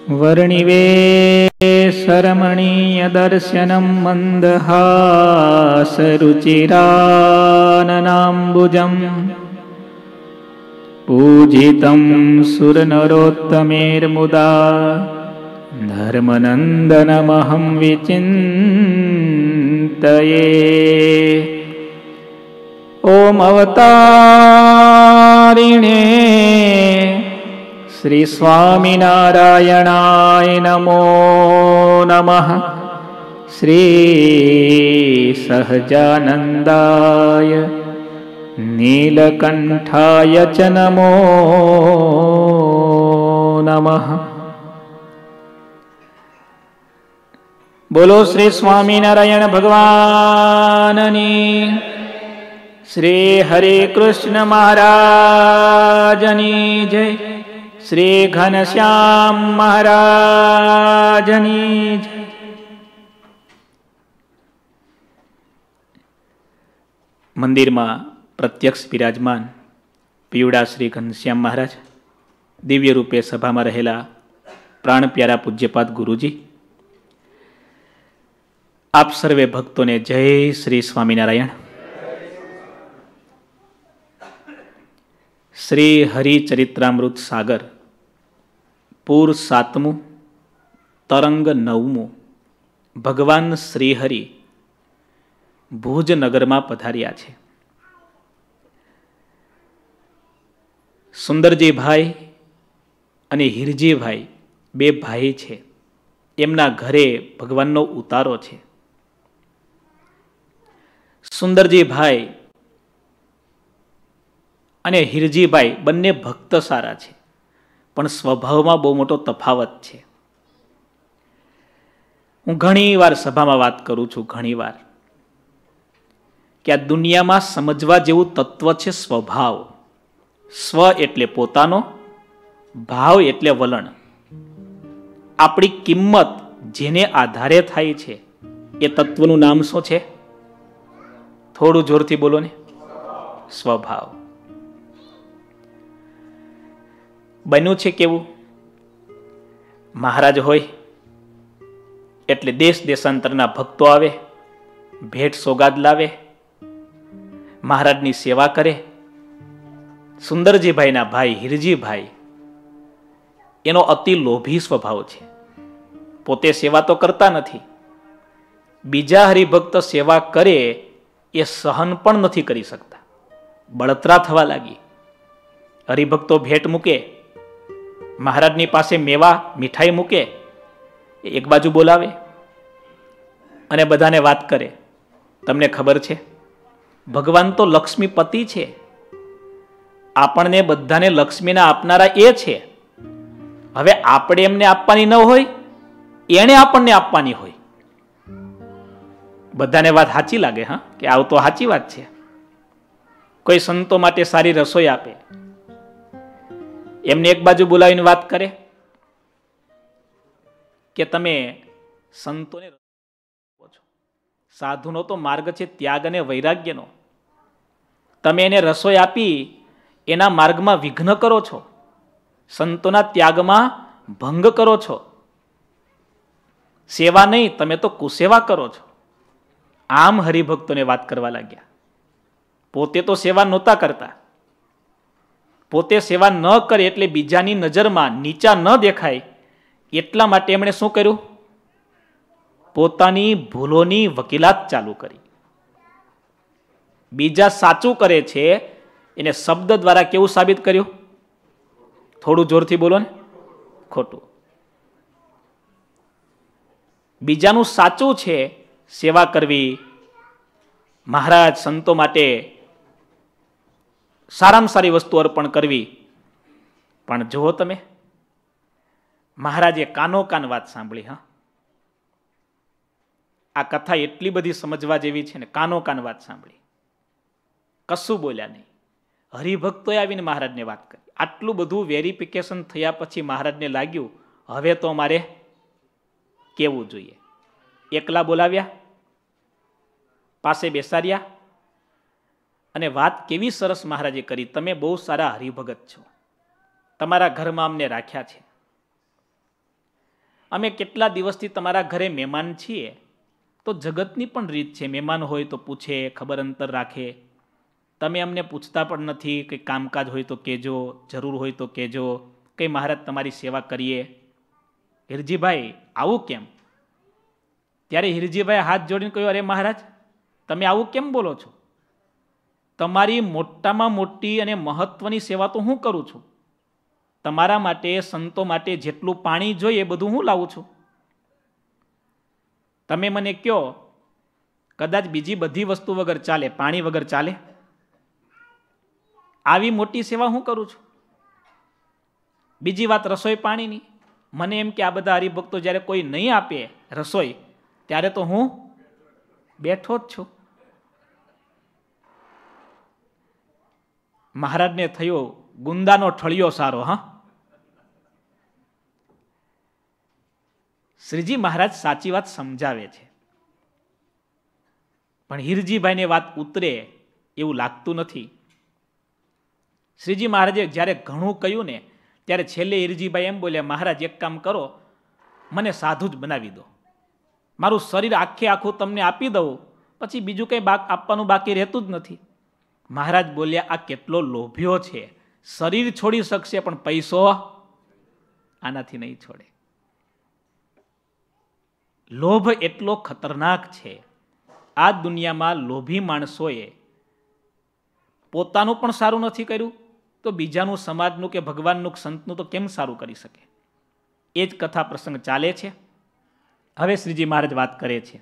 वर्णिवेशरमणीयदर्शनं मन्दहासरुचिराननाम्बुजम् पूजितं सुरनरोत्तमेर्मुदा धर्मनन्दनमहं विचिन्तये। ओम अवतारिणे श्री स्वामिनारायणाय नमो नमः। श्री सहजानन्दाय नीलकण्ठाय च नमो नमः। बोलो श्री स्वामिनारायण भगवाननी, श्री हरे कृष्ण महाराजनी जय, श्री घनश्याम महाराजनी जय। मंदिर में प्रत्यक्ष विराजमान पीवड़ा श्री घनश्याम महाराज, दिव्य रूपे सभा में रहेला प्राण प्यारा पूज्यपाद गुरुजी, आप सर्वे भक्तों ने जय श्री स्वामीनारायण। श्री हरिचरित्रामृत सागर पूर 7मु तरंग 9मु भगवान श्रीहरि भुज नगर में पधार्या छे। सुंदरजी भाई अने हीरजी भाई बे भाई छे, एमना घरे भगवाननो उतारो छे। सुंदरजी भाई अने हीरजी भाई बंने भक्त सारा छे, पण स्वभाव में बहु मोटो तफावत छे। हूँ घणी वार सभा में बात करूँ छूं, घणी वार कि आ दुनिया में समझवा जेवुं तत्व छे स्वभाव। स्व एटले पोतानो, भाव एटले वलण। आपणी किंमत जेने आधारे थाय छे ए तत्वनुं नाम शुं छे? थोड़ू जोरथी बोलो ने। स्वभाव। बन्युं छे केवुं? महाराज होय एटले देश देशांतरना भक्तो आवे, भेट सोगाद लावे, महाराजनी सेवा करे। सुंदरजी भाईना भाई हीरजी भाई एनो अति लोभी स्वभाव छे। पोते सेवा तो करता नथी, बीजा हरिभक्त सेवा करे ए सहन पण नथी करी सकता। बळतरा थवा लागी। हरिभक्तो भेट मूके, महाराजनी पासे मेवा मीठाई मूके, एक बाजू बोलावे अने बधाने वात करे। तमने खबर छे भगवान तो लक्ष्मीपति छे, आपणने बधाने लक्ष्मीना आपनारा ए छे। हवे आपणे एमने आपवानी न होय, एणे आपणने आपवानी होय। बधाने वात साची लागे हाँ कि आव तो साची वात छे। कोई संतो माटे सारी रसोई आपे, एमने एक बाजू बोलावीने वात करे कि तमे संतोने साधुनो तो मार्ग छे त्याग अने वैराग्यनो, तमे एने रसोई आपी एना मार्गमां विघ्न करो छो, संतोना त्यागमां भंग करो छो। सेवा नहीं, तमे तो कुसेवा करो छो। आम हरिभक्तोने वात करवा लाग्या। पोते तो सेवा नहोता करता, पोते सेवा न करे एटले बीजानी नजरमां नीचा न देखाय એટલા માટે એમણે શું કર્યું? પોતાની ભૂલોની વકીલાત ચાલુ કરી। બીજા સાચું કરે છે એને શબ્દ દ્વારા કેવું સાબિત કર્યું? થોડું જોરથી બોલો ને। ખોટું। બીજાનું સાચું છે સેવા કરવી, મહારાજ સંતો માટે સારામાં સારી વસ્તુ અર્પણ કરવી, પણ જુઓ તમે महाराजे कानो कान वात सांभळी। हाँ, आ कथा एटली बधी समझवा जेवी छे ने, कानो कान वात सांभळी, कशुं बोल्या नहीं। हरिभक्तोए आवीने महाराजने वात करी। आटलुं बधुं वेरिफिकेशन थया पछी महाराजने लाग्युं हवे तो अमारे केवुं जोईए। एकला बोलाव्या, पासे बेसाड्या अने वात केवी सरस महाराजे करी, तमे बहु सारा हरिभगत छो, तमारा घरमां अमने राख्या छे। અમે કેટલા દિવસથી તમારા ઘરે મહેમાન છીએ, તો જગતની પણ રીત છે, મહેમાન હોય તો પૂછે, ખબર અંતર રાખે. તમે અમને પૂછતા પણ નથી, કંઈ કામકાજ હોય તો કહેજો, જરૂર હોય તો કહેજો, કંઈ મહારાજ તમારી સેવા કરીએ. હિરજીભાઈ આવું કેમ? ત્યારે હિરજીભાઈ હાથ જોડીને કહ્યું, અરે મહારાજ, તમે આવું કેમ બોલો છો? તમારી મોટામાં મોટી અને મહત્વની સેવા તો હું કરું છું. તમારા માટે, સંતો માટે જેટલું પાણી જોઈએ એ બધું હું લાવું છું. તમે મને કહો, કદાચ બીજી બધી વસ્તુ વગર ચાલે, પાણી વગર ચાલે? આવી મોટી સેવા હું કરું છું. બીજી વાત રસોઈ પાણીની, મને એમ કે આ બધા હરિભક્તો જ્યારે કોઈ નહીં આપે રસોઈ, ત્યારે તો હું બેઠો જ છું. મહારાજને થયો ગુંદાનો ઠળિયો સારો. હા, શ્રીજી મહારાજ સાચી વાત સમજાવે છે, પણ હિરજીભાઈને વાત ઉતરે એવું લાગતું નથી. શ્રીજી મહારાજે જ્યારે ઘણું કહ્યું ને, ત્યારે છેલ્લે હિરજીભાઈ એમ બોલ્યા, મહારાજ એક કામ કરો, મને સાધુ જ બનાવી દો, મારું શરીર આખે આખું તમને આપી દઉં, પછી બીજું કંઈ આપવાનું બાકી રહેતું જ નથી. મહારાજ બોલ્યા, આ કેટલો લોભ્યો છે, શરીર છોડી શકશે પણ પૈસો આનાથી નહીં છોડે. લોભ એટલો ખતરનાક છે. આ દુનિયામાં લોભી માણસોએ પોતાનું પણ સારું નથી કર્યું, તો બીજાનું, સમાજનું કે ભગવાનનું, સંતનું તો કેમ સારું કરી શકે? એ જ કથા પ્રસંગ ચાલે છે. હવે શ્રીજી મહારાજ વાત કરે છે.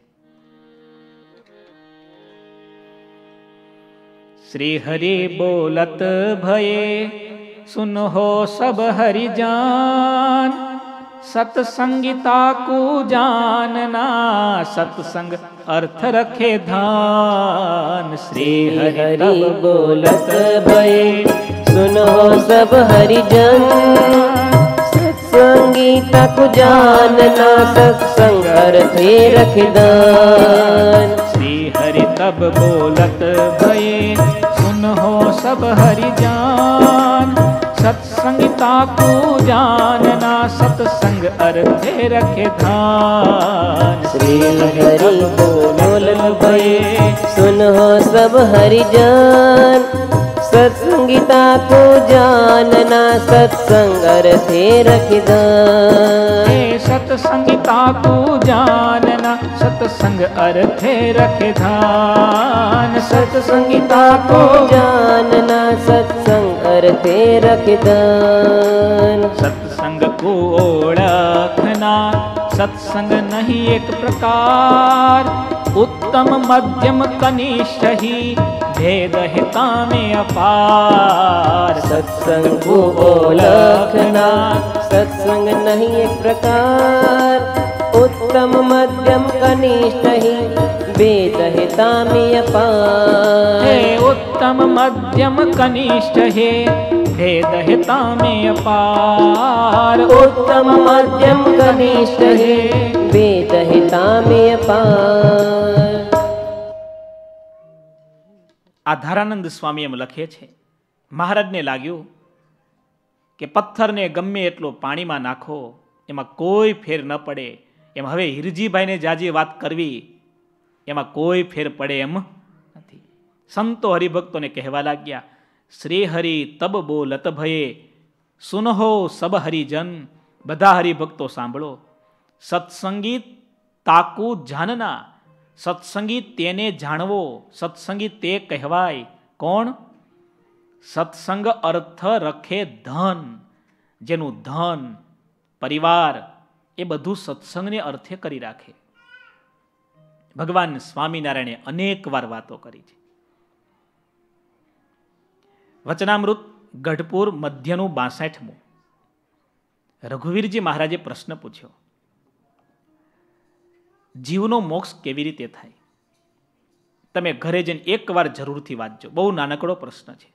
શ્રી હરિ બોલત ભયે સુનહો સબ હરિજાન, સત્સંગીતા કો જાનના, સત્સંગ અર્થ રખે ધાન. શ્રી હરિ બોલત ભયે સુનો સબ હરિજન, સત્સંગીતા કો જાનના, સત્સંગ અર્થે રખે ધાન. શ્રી હરિ તબ બોલત ભયે સુનહો સબ હરિજાન, સત્સંગીતા કો જાનના, સત્સંગ અર્થે રખે ધાન. શ્રી હરિ બોલત ભયે સુનો સબ હરિજન, સત્સંગીતા કો જાનના, સત્સંગ અર્થે રખે ધાન. સત્સંગીતા કો જાનના, સત્સંગ અર્થે રખે ધાન. સત્સંગીતા કો જાનના, સત્સંગ અર્થે રખે ધાન. સત્સંગ કો ઓળખના, સત્સંગ નહીં એક પ્રકાર, ઉત્તમ મધ્યમ કનિષ્ઠ હી ભેદ હિતા મેં અપાર. સત્સંગ કો ઓળખના, સત્સંગ નહીં એક પ્રકાર, ઉત્તમ મધ્યમ કનિષ્ઠ હી ભેદ હિતા મેં અપાર. હે ઉત્તમ મધ્યમ કનિષ્ઠ હે ભેદ હિતા મેં અપાર. ઉત્તમ મધ્યમ કનિષ્ઠ હે ભેદ હિતા મેં અપાર. આધારાનંદ સ્વામી એમ લખે છે, મહારાજને લાગ્યું કે પથ્થરને ગમે એટલો પાણીમાં નાખો એમાં કોઈ ફેર ન પડે, એમ હવે હિરજીભાઈને જાજી વાત કરવી એમાં કોઈ ફેર પડે એમ નથી. સંતો હરિભક્તોને કહેવા લાગ્યા, શ્રી હરિ તબ બોલત ભયે સુનહો સબ હરિજન. બધા હરિભક્તો સાંભળો, સત્સંગીત તાકુ જાનના, સત્સંગીત તેને જાણવો, સત્સંગીત તે કહેવાય. કોણ? સત્સંગ અર્થ રખે ધન. જેનું ધન, પરિવાર એ બધું સત્સંગને અર્થે કરી રાખે. ભગવાન સ્વામિનારાયણે અનેક વાર વાતો કરી છે. વચનામૃત ગઢપુર મધ્યનું 62મું. રઘુવીરજી મહારાજે પ્રશ્ન પૂછ્યો, જીવનો મોક્ષ કેવી રીતે થાય? તમે ઘરે જઈને એકવાર જરૂરથી વાંચજો, બહુ નાનકડો પ્રશ્ન છે.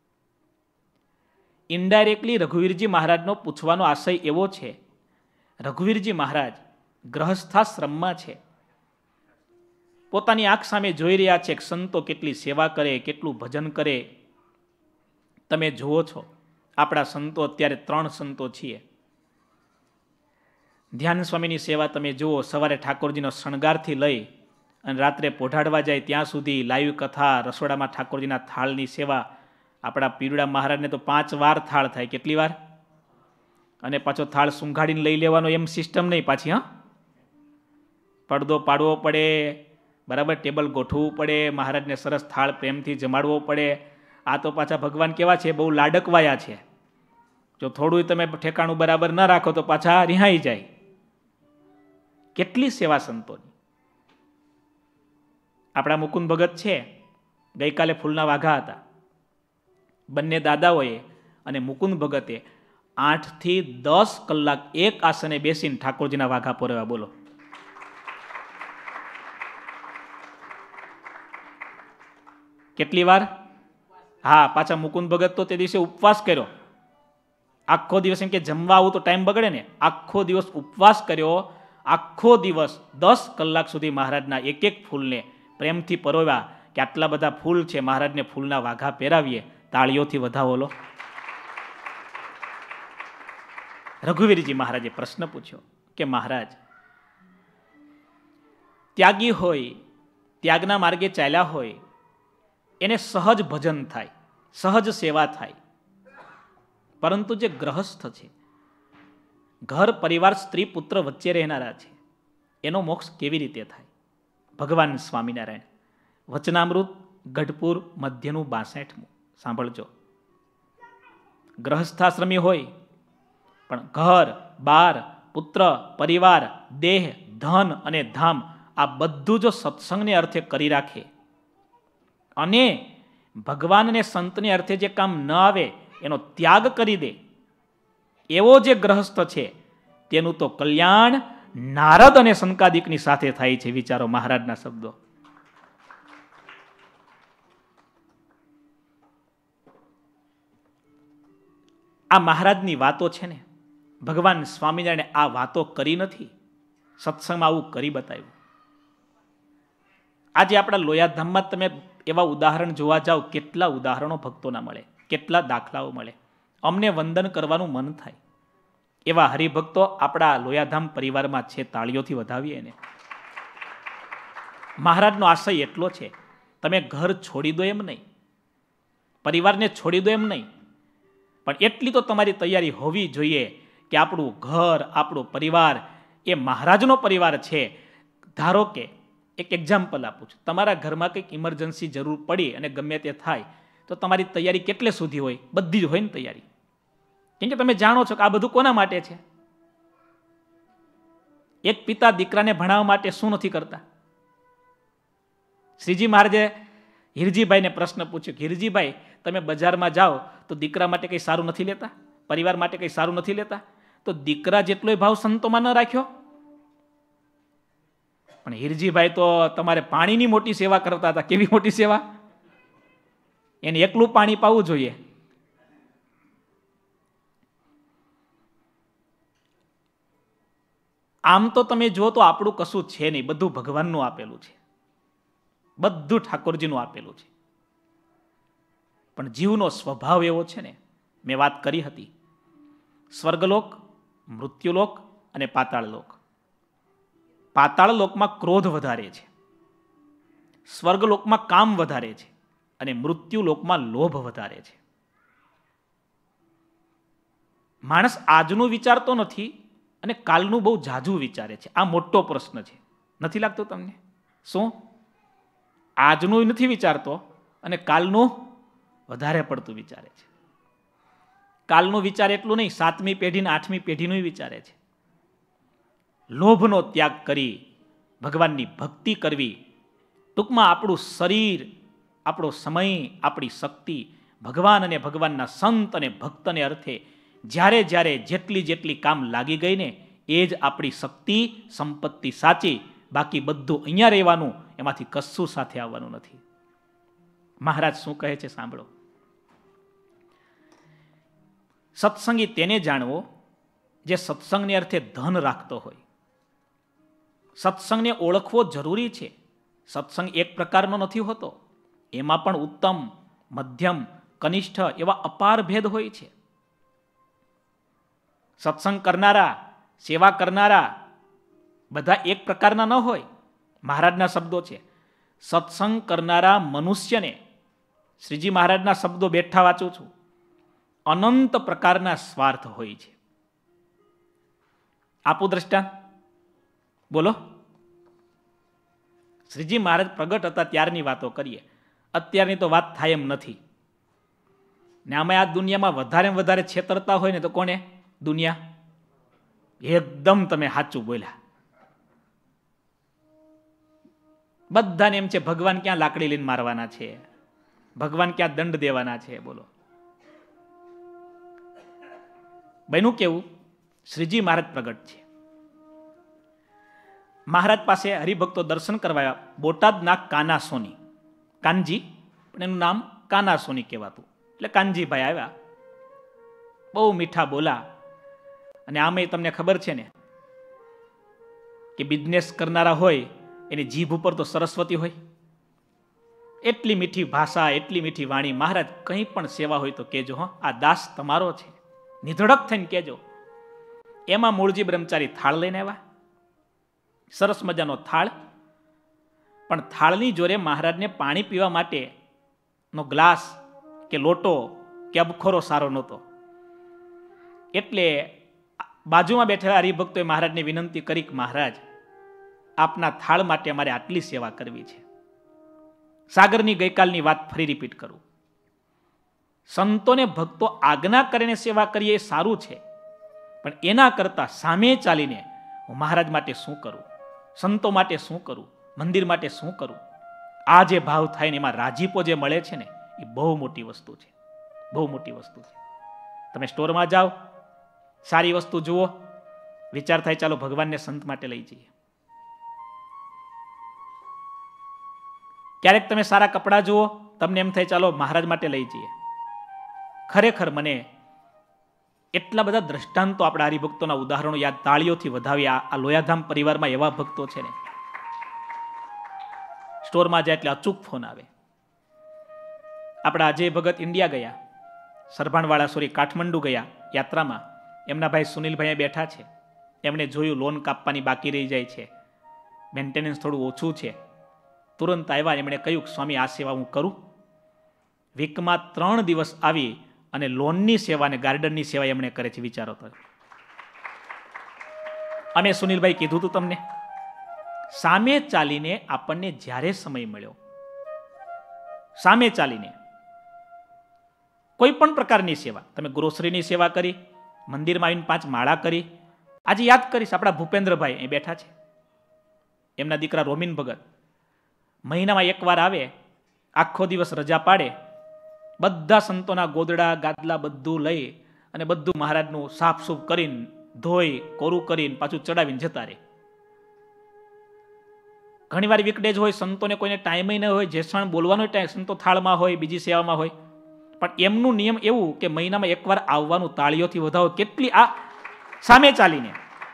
ઇનડાયરેક્ટલી રઘુવીરજી મહારાજનો પૂછવાનો આશય એવો છે, રઘુવીરજી મહારાજ ગ્રહસ્થાશ્રમમાં છે, પોતાની આંખ સામે જોઈ રહ્યા છે કે સંતો કેટલી સેવા કરે, કેટલું ભજન કરે. તમે જુઓ છો, આપણા સંતો અત્યારે 3 સંતો છીએ. ધ્યાન સ્વામીની સેવા તમે જુઓ, સવારે ઠાકોરજીનો શણગારથી લઈ અને રાત્રે પોઢાડવા જાય ત્યાં સુધી લાઈવ કથા, રસોડામાં ઠાકોરજીના થાળની સેવા. આપણા પીરુડા મહારાજને તો 5 વાર થાળ થાય. કેટલી વાર? અને પાછો થાળ સુંઘાડીને લઈ લેવાનો એમ સિસ્ટમ નહીં પાછી. હા, પડદો પાડવો પડે, બરાબર, ટેબલ ગોઠવવું પડે, મહારાજને સરસ થાળ પ્રેમથી જમાડવો પડે. આ તો પાછા ભગવાન કેવા છે, બહુ લાડકવાયા છે. જો થોડું તમે ઠેકાણું બરાબર ન રાખો તો પાછા રિહાઈ જાય. કેટલી સેવા સંતોની. આપણા મુકુંદ ભગત છે, ગઈકાલે ફૂલના વાઘા હતા. બંને દાદાઓએ અને મુકુંદ ભગતે 8 થી 10 કલાક એક આસને બેસીને ઠાકોરજીના વાઘા પોરવ્યા. બોલો, કેટલી વાર? હા, પાછા મુકુંદ ભગત તો તે દિવસે ઉપવાસ કર્યો. આખો દિવસ, એમ કે જમવા આવું તો ટાઈમ બગડે ને, આખો દિવસ ઉપવાસ કર્યો. આખો દિવસ 10 કલાક સુધી મહારાજના એક એક ફૂલને પ્રેમથી પરોવ્યા કે આટલા બધા ફૂલ છે, મહારાજને ફૂલના વાઘા પહેરાવીએ. તાળીઓથી વધાવો લો. રઘુવીરજી મહારાજે પ્રશ્ન પૂછ્યો કે મહારાજ, ત્યાગી હોય, ત્યાગના માર્ગે ચાલ્યા હોય, એને સહજ ભજન થાય, સહજ સેવા થાય. પરંતુ જે ગ્રહસ્થ છે, ઘર પરિવાર સ્ત્રી પુત્ર વચ્ચે રહેનારા છે, એનો મોક્ષ કેવી રીતે થાય? ભગવાન સ્વામિનારાયણ, વચનામૃત, ગઢપુર મધ્યનું 62. સાંભળજો. ગ્રહસ્થાશ્રમી હોય પણ ઘર બાર પુત્ર પરિવાર દેહ ધન અને ધામ આ બધું જો સત્સંગને અર્થે કરી રાખે અને ભગવાન અને સંતને અર્થે જે કામ ન આવે એનો ત્યાગ કરી દે, એવો જે ગ્રહસ્થ છે તેનું તો કલ્યાણ નારદ અને સંકાદિકની સાથે થાય છે. વિચારો મહારાજના શબ્દો. આ મહારાજની વાતો છે ને, ભગવાન સ્વામિનારાયણે આ વાતો કરી નથી, સત્સંગમાં આવું કરી બતાવ્યું. આજે આપણા લોયાધામમાં તમે એવા ઉદાહરણ જોવા જાઓ, કેટલા ઉદાહરણો ભક્તોના મળે, કેટલા દાખલાઓ મળે. અમને વંદન કરવાનું મન થાય. એવા હરિભક્તો આપણા લોયાધામ પરિવારમાં છે. તાળીઓથી વધાવીએ ને. મહારાજનો આશય એટલો છે, તમે ઘર છોડી દો એમ નહીં, પરિવારને છોડી દો એમ નહીં, પણ એટલી તો તમારી તૈયારી હોવી જોઈએ કે આપણું ઘર, આપણો પરિવાર એ મહારાજનો પરિવાર છે. ધારો કે એક એક્ઝામ્પલ આપું છું, તમારા ઘરમાં કંઈક ઇમરજન્સી જરૂર પડી અને ગમે તે થાય તો તમારી તૈયારી કેટલે સુધી હોય? બધી જ હોય ને તૈયારી. કેમ કે તમે જાણો છો કે આ બધું કોના માટે છે. એક પિતા દીકરાને ભણાવવા માટે શું નથી કરતા? શ્રીજી મહારાજે હિરજીભાઈને પ્રશ્ન પૂછ્યો કે હિરજીભાઈ, તમે બજારમાં જાઓ તો દીકરા માટે કંઈ સારું નથી લેતા, પરિવાર માટે કંઈ સારું નથી લેતા, તો દીકરા જેટલોય ભાવ સંતોમાં ન રાખ્યો? પણ હિરજીભાઈ તો તમારે પાણીની મોટી સેવા કરતા હતા. કેવી મોટી સેવા? એને એકલું પાણી પાવું જોઈએ. આમ તો તમે જો તો આપણું કશું છે નહીં, બધું ભગવાનનું આપેલું છે, બધું ઠાકોરજીનું આપેલું છે. પણ જીવનો સ્વભાવ એવો છે ને, મેં વાત કરી હતી, સ્વર્ગલોક, મૃત્યુલોક અને પાતાળલોક. પાતાળલોકમાં ક્રોધ વધારે છે, સ્વર્ગલોકમાં કામ વધારે છે અને મૃત્યુલોકમાં લોભ વધારે છે. માણસ આજનું વિચારતો નથી અને કાલનું બહુ ઝાઝું વિચારે છે. આ મોટો પ્રશ્ન છે, નથી લાગતો તમને? શું? આજનું નથી વિચારતો અને કાલનું વધારે પડતું વિચારે છે. કાલનું વિચાર એટલું નહીં, 7મી પેઢી ને 8મી પેઢીનું વિચારે છે. લોભનો ત્યાગ કરી ભગવાનની ભક્તિ કરવી, ટૂંકમાં આપણું શરીર, આપણો સમય, આપણી શક્તિ ભગવાન અને ભગવાનના સંત અને ભક્તને અર્થે જ્યારે જ્યારે જેટલી જેટલી કામ લાગી ગઈ ને, એ જ આપણી શક્તિ સંપત્તિ સાચી. બાકી બધું અહીંયા રહેવાનું, એમાંથી કશું સાથે આવવાનું નથી. મહારાજ શું કહે છે સાંભળો. સત્સંગી તેને જાણવો જે સત્સંગને અર્થે ધન રાખતો હોય. સત્સંગને ઓળખવો જરૂરી છે. સત્સંગ એક પ્રકારનો નથી હોતો, એમાં પણ ઉત્તમ, મધ્યમ, કનિષ્ઠ એવા અપાર ભેદ હોય છે. સત્સંગ કરનારા સેવા કરનારા બધા એક પ્રકારના ન હોય. મહારાજના શબ્દો છે. સત્સંગ કરનારા મનુષ્યને, શ્રીજી મહારાજના શબ્દો બેઠા વાંચું છું, અનંત પ્રકારના સ્વાર્થ હોય છે. આપું દ્રષ્ટાંત? બોલો. શ્રીજી મહારાજ પ્રગટ હતા ત્યારની વાતો કરીએ, અત્યારની તો વાત થાય એમ નથી. ને આમાં આ દુનિયામાં વધારે છેતરતા હોય ને તો કોને? દુનિયા. એકદમ તમે સાચું બોલ્યા. બધાને એમ છે ભગવાન ક્યાં લાકડી લઈને મારવાના છે, ભગવાન ક્યાં દંડ દેવાના છે. બોલો. બન્યું કેવું? શ્રીજી મહારાજ પ્રગટ છે. મહારાજ પાસે હરિભક્તો દર્શન કરવા આવ્યા. બોટાદના કાના સોની, કાનજી, પણ એનું નામ કાના સોની કહેવાતું, એટલે કાનજીભાઈ આવ્યા. બહુ મીઠા બોલા. અને આમે તમને ખબર છે ને કે બિઝનેસ કરનારા હોય એની જીભ ઉપર તો સરસ્વતી હોય. એટલી મીઠી ભાષા, એટલી મીઠી વાણી. મહારાજ કંઈ પણ સેવા હોય તો કહેજો, હો, આ દાસ તમારો છે, નિધડક થઈને કહેજો. એમાં મૂળજી બ્રહ્મચારી થાળ લઈને આવ્યા. સરસ મજાનો થાળ, પણ થાળની જોડે મહારાજને પાણી પીવા માટેનો ગ્લાસ કે લોટો કે અબખોરો સારો નહોતો. એટલે બાજુમાં બેઠેલા હરિભક્તોએ મહારાજને વિનંતી કરી કે મહારાજ, આપના થાળ માટે અમારે આટલી સેવા કરવી છે. સાગરની ગઈકાલની વાત ફરી રિપીટ કરું. સંતોને ભક્તો આજ્ઞા કરીને સેવા કરીએ એ સારું છે, પણ એના કરતા સામે ચાલીને હું મહારાજ માટે શું કરું, સંતો માટે શું કરું, મંદિર માટે શું કરું, આ જે ભાવ થાય ને એમાં રાજીપો જે મળે છે ને એ બહુ મોટી વસ્તુ છે. બહુ મોટી વસ્તુ છે. તમે સ્ટોરમાં જાઓ, સારી વસ્તુ જુઓ, વિચાર થાય ચાલો ભગવાનને સંત માટે લઈ જઈએ. ક્યારેક તમે સારા કપડાં જુઓ, તમને એમ થાય ચાલો મહારાજ માટે લઈ જઈએ. ખરેખર મને એટલા બધા દ્રષ્ટાંતો આપણા હરિભક્તોના ઉદાહરણો યાદ તાળીઓથી વધાવ્યા. આ લોયાધામ પરિવારમાં એવા ભક્તો છે ને, સ્ટોરમાં જાય એટલે અચૂક ફોન આવે. આપણા અજય ભગત ઇન્ડિયા ગયા, સરભાણવાળા સોરી કાઠમંડુ ગયા યાત્રામાં. એમના ભાઈ સુનિલભાઈ બેઠા છે. એમણે જોયું લોન કાપવાની બાકી રહી જાય છે, મેન્ટેનન્સ થોડું ઓછું છે. તુરંત આવ્યા. એમણે કહ્યું સ્વામી આ સેવા હું કરું. વીકમાં 3 દિવસ આવી અને લોનની સેવા અને ગાર્ડનની સેવા એમણે કરે છે. વિચારો તો. અમે સુનિલભાઈ કીધું હતું તમને, સામે ચાલીને આપણને જ્યારે સમય મળ્યો, સામે ચાલીને કોઈ પણ પ્રકારની સેવા, તમે ગ્રોસરીની સેવા કરી, મંદિરમાં આવીને 5 માળા કરી. આજે યાદ કરીશ આપણા ભૂપેન્દ્રભાઈ અહીં બેઠા છે, એમના દીકરા રોમિન ભગત મહિનામાં એકવાર આવે, આખો દિવસ રજા પાડે, બધા સંતોના ગોદડા ગાદલા બધું લઈ અને બધું મહારાજનું સાફસૂફ કરીને ધોઈ કોરું કરીને પાછું ચડાવીને જતા રહે. ઘણીવાર વીકડેજ હોય, સંતોને કોઈને ટાઈમ ન હોય, જે ક્ષણ બોલવાનો ટાઈમ, સંતો થાળમાં હોય, બીજી સેવામાં હોય, પણ એમનું નિયમ એવું કે મહિનામાં એકવાર આવવાનું. તાળીઓથી વધાવો કેટલી આ સામે ચાલીને.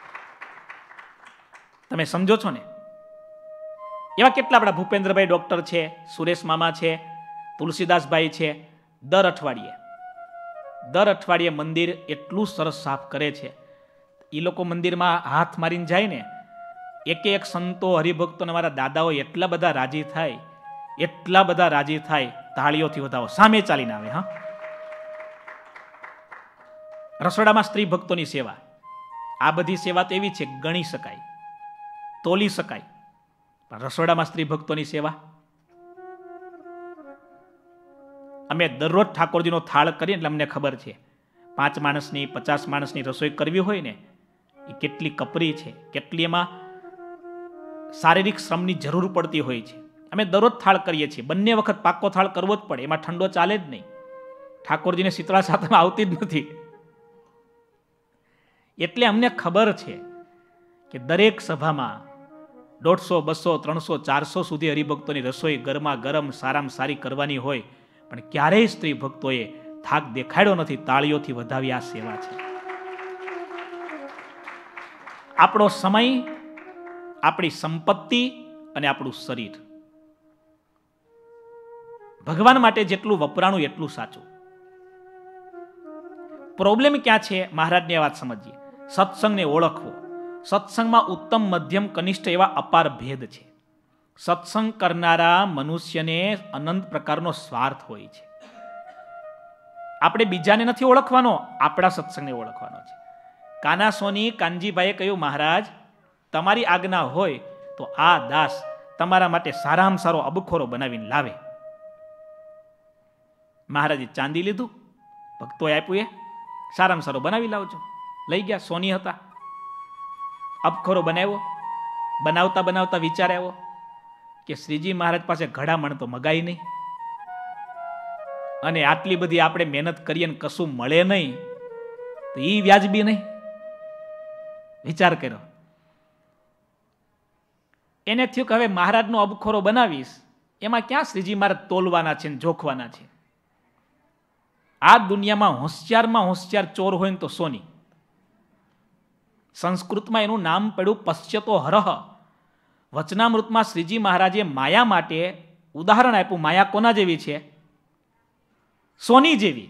તમે સમજો છો ને? એવા કેટલા આપણા ભૂપેન્દ્રભાઈ ડોક્ટર છે, સુરેશ મામા છે, તુલસીદાસભાઈ છે. દર અઠવાડિયે મંદિર એટલું સરસ સાફ કરે છે. એ લોકો મંદિરમાં હાથ મારીને જાય ને, એક સંતો હરિભક્તો ને મારા દાદાઓ એટલા બધા રાજી થાય, એટલા બધા રાજી થાય. તાળીઓથી વધાવો, સામે ચાલીને આવે. હા, રસોડામાં સ્ત્રી ભક્તોની સેવા, આ બધી સેવા તો એવી છે ગણી શકાય, તોલી શકાય. પણ રસોડામાં સ્ત્રી ભક્તોની સેવા, અમે દરરોજ ઠાકોરજીનો થાળ કરીએ એટલે અમને ખબર છે 5 માણસની 50 માણસની રસોઈ કરવી હોય ને એ કેટલી કપરી છે, કેટલી એમાં શારીરિક શ્રમની જરૂર પડતી હોય છે. અમે દરરોજ થાળ કરીએ છીએ, બંને વખત પાકો થાળ કરવો જ પડે, એમાં ઠંડો ચાલે જ નહીં. ઠાકોરજીને શીતળા સાતમ આવતી જ નથી. એટલે અમને ખબર છે કે દરેક સભામાં 150, 200, 300, 400 સુધી હરિભક્તોની રસોઈ ગરમા ગરમ સારામાં સારી કરવાની હોય, પણ ક્યારેય સ્ત્રી ભક્તોએ થાક દેખાડ્યો નથી. તાળીઓથી વધાવી આ સેવા છે. આપણો સમય, આપણી સંપત્તિ અને આપણું શરીર ભગવાન માટે જેટલું વપરાણું એટલું સાચું. પ્રોબ્લેમ ક્યાં છે? મહારાજની વાત સમજીએ. સત્સંગને ઓળખવો. સત્સંગમાં ઉત્તમ, મધ્યમ, કનિષ્ઠ એવા અપાર ભેદ છે. સત્સંગ કરનારા મનુષ્યને અનંત પ્રકારનો સ્વાર્થ હોય છે. આપણે બીજાને નથી ઓળખવાનો, આપણા સત્સંગને ઓળખવાનો છે. કાના સોની કાનજીભાઈએ કહ્યું, મહારાજ તમારી આજ્ઞા હોય તો આ દાસ તમારા માટે સારામાં સારો અબખોરો બનાવીને લાવે. મહારાજે ચાંદી લીધું, ભક્તોએ આપ્યું, એ સારામાં સારો બનાવી લાવજો. લઈ ગયા. સોની હતા. અબખોરો બનાવ્યો. બનાવતા બનાવતા વિચાર આવ્યો કે શ્રીજી મહારાજ પાસે ઘડામણ તો મગાઈ નહીં, અને આટલી બધી આપણે મહેનત કરીએ ને કશું મળે નહીં તો એ વ્યાજબી નહીં. વિચાર કર્યો. એને થયું કે હવે મહારાજનો અબખોરો બનાવીશ, એમાં ક્યાં શ્રીજી મહારાજ તોલવાના છે ને જોખવાના છે. આ દુનિયામાં હોશિયારમાં હોશિયાર ચોર હોય ને તો સોની. સંસ્કૃતમાં એનું નામ પડ્યું પશ્યતો હરહ. વચનામૃતમાં શ્રીજી મહારાજે માયા માટે ઉદાહરણ આપ્યું. માયા કોના જેવી છે? સોની જેવી.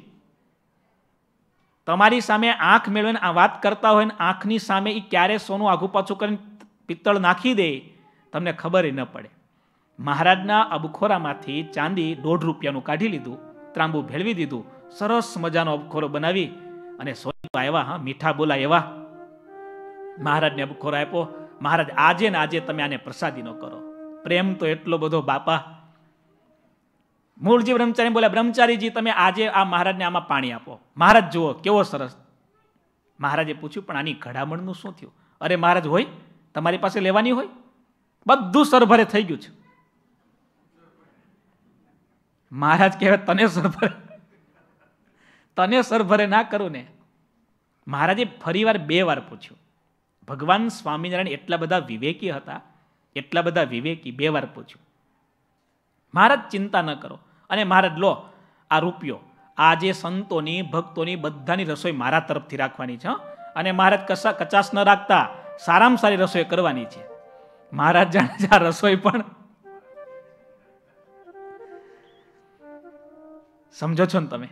તમારી સામે આંખ મેળવીને આ વાત કરતા હોય ને આંખની સામે એ ક્યારે સોનું આઘું પાછું કરીને પિત્તળ નાખી દે તમને ખબર ન પડે. મહારાજના અબખોરામાંથી ચાંદી 1.5 રૂપિયાનું કાઢી લીધું, ત્રાંબુ ભેળવી દીધું, સરસ મજાનો અબખોરો બનાવી અને સોની આવ્યા. હા, મીઠા બોલા એવા. મહારાજને અબખોરો આપ્યો. મહારાજ આજે ને આજે તમે આને પ્રસાદીનો કરો. પ્રેમ તો એટલો બધો બાપા. મૂળજી બ્રહ્મચારી બોલ્યા, બ્રહ્મચારીજી તમે આજે આ મહારાજને આમાં પાણી આપો. મહારાજ જુઓ કેવો સરસ. મહારાજે પૂછ્યું, પણ આની ઘડામણનું શું થયું? અરે મહારાજ, હોય તમારી પાસે લેવાની હોય, બધું સરભરે થઈ ગયું છે. મહારાજ કહેવાય તને સરભરે ના કરું ને. મહારાજે ફરીવાર 2 વાર પૂછ્યું. ભગવાન સ્વામિનારાયણ એટલા બધા વિવેકી હતા, એટલા બધા વિવેકી. 2 વાર પૂછ્યું. મહારાજ ચિંતા ન કરો. અને મહારાજ લો આ રૂપિયો, આ જે સંતોની ભક્તોની બધાની રસોઈ મારા તરફથી રાખવાની છે. અને મહારાજ કચાશ ન રાખતા, સારામાં સારી રસોઈ કરવાની છે. મહારાજ જાણે છે આ રસોઈ પણ સમજો છો ને તમે.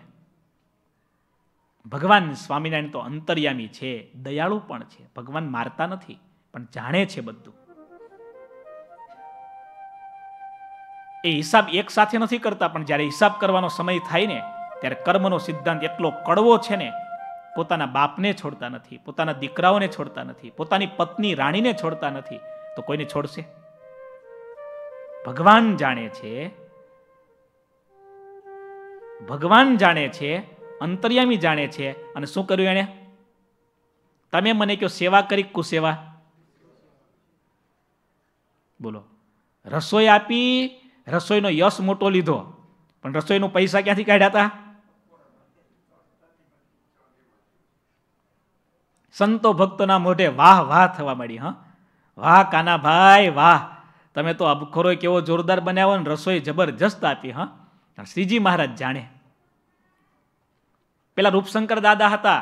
ભગવાન સ્વામિનારાયણ તો અંતર્યામી છે, દયાળુ પણ છે. ભગવાન મારતા નથી, પણ જાણે છે બધું. એ હિસાબ એક સાથે નથી કરતા, પણ જ્યારે હિસાબ કરવાનો સમય થાય ને ત્યારે કર્મનો સિદ્ધાંત એટલો કડવો છે ને, પોતાના બાપને છોડતા નથી, પોતાના દીકરાઓને છોડતા નથી, પોતાની પત્ની રાણીને છોડતા નથી, તો કોઈને છોડશે? ભગવાન જાણે છે, ભગવાન જાણે છે, અંતર્યામી જાણે છે. અને શું કર્યું એણે? તમે મને કહો, સેવા કરી કુસેવા? બોલો. રસોઈ આપી, રસોઈનો યશ મોટો લીધો, પણ રસોઈનો પૈસા ક્યાંથી કાઢ્યા હતા? સંતો ભક્તોના મોઢે વાહ વાહ થવા માંડી. હા, વાહ કાનાભાઈ વાહ, તમે તો અબખોરો કેવો જોરદાર બનાવ્યો ને રસોઈ જબરજસ્ત આપી. હા, શ્રીજી મહારાજ જાણે. પેલા રૂપશંકર દાદા હતા,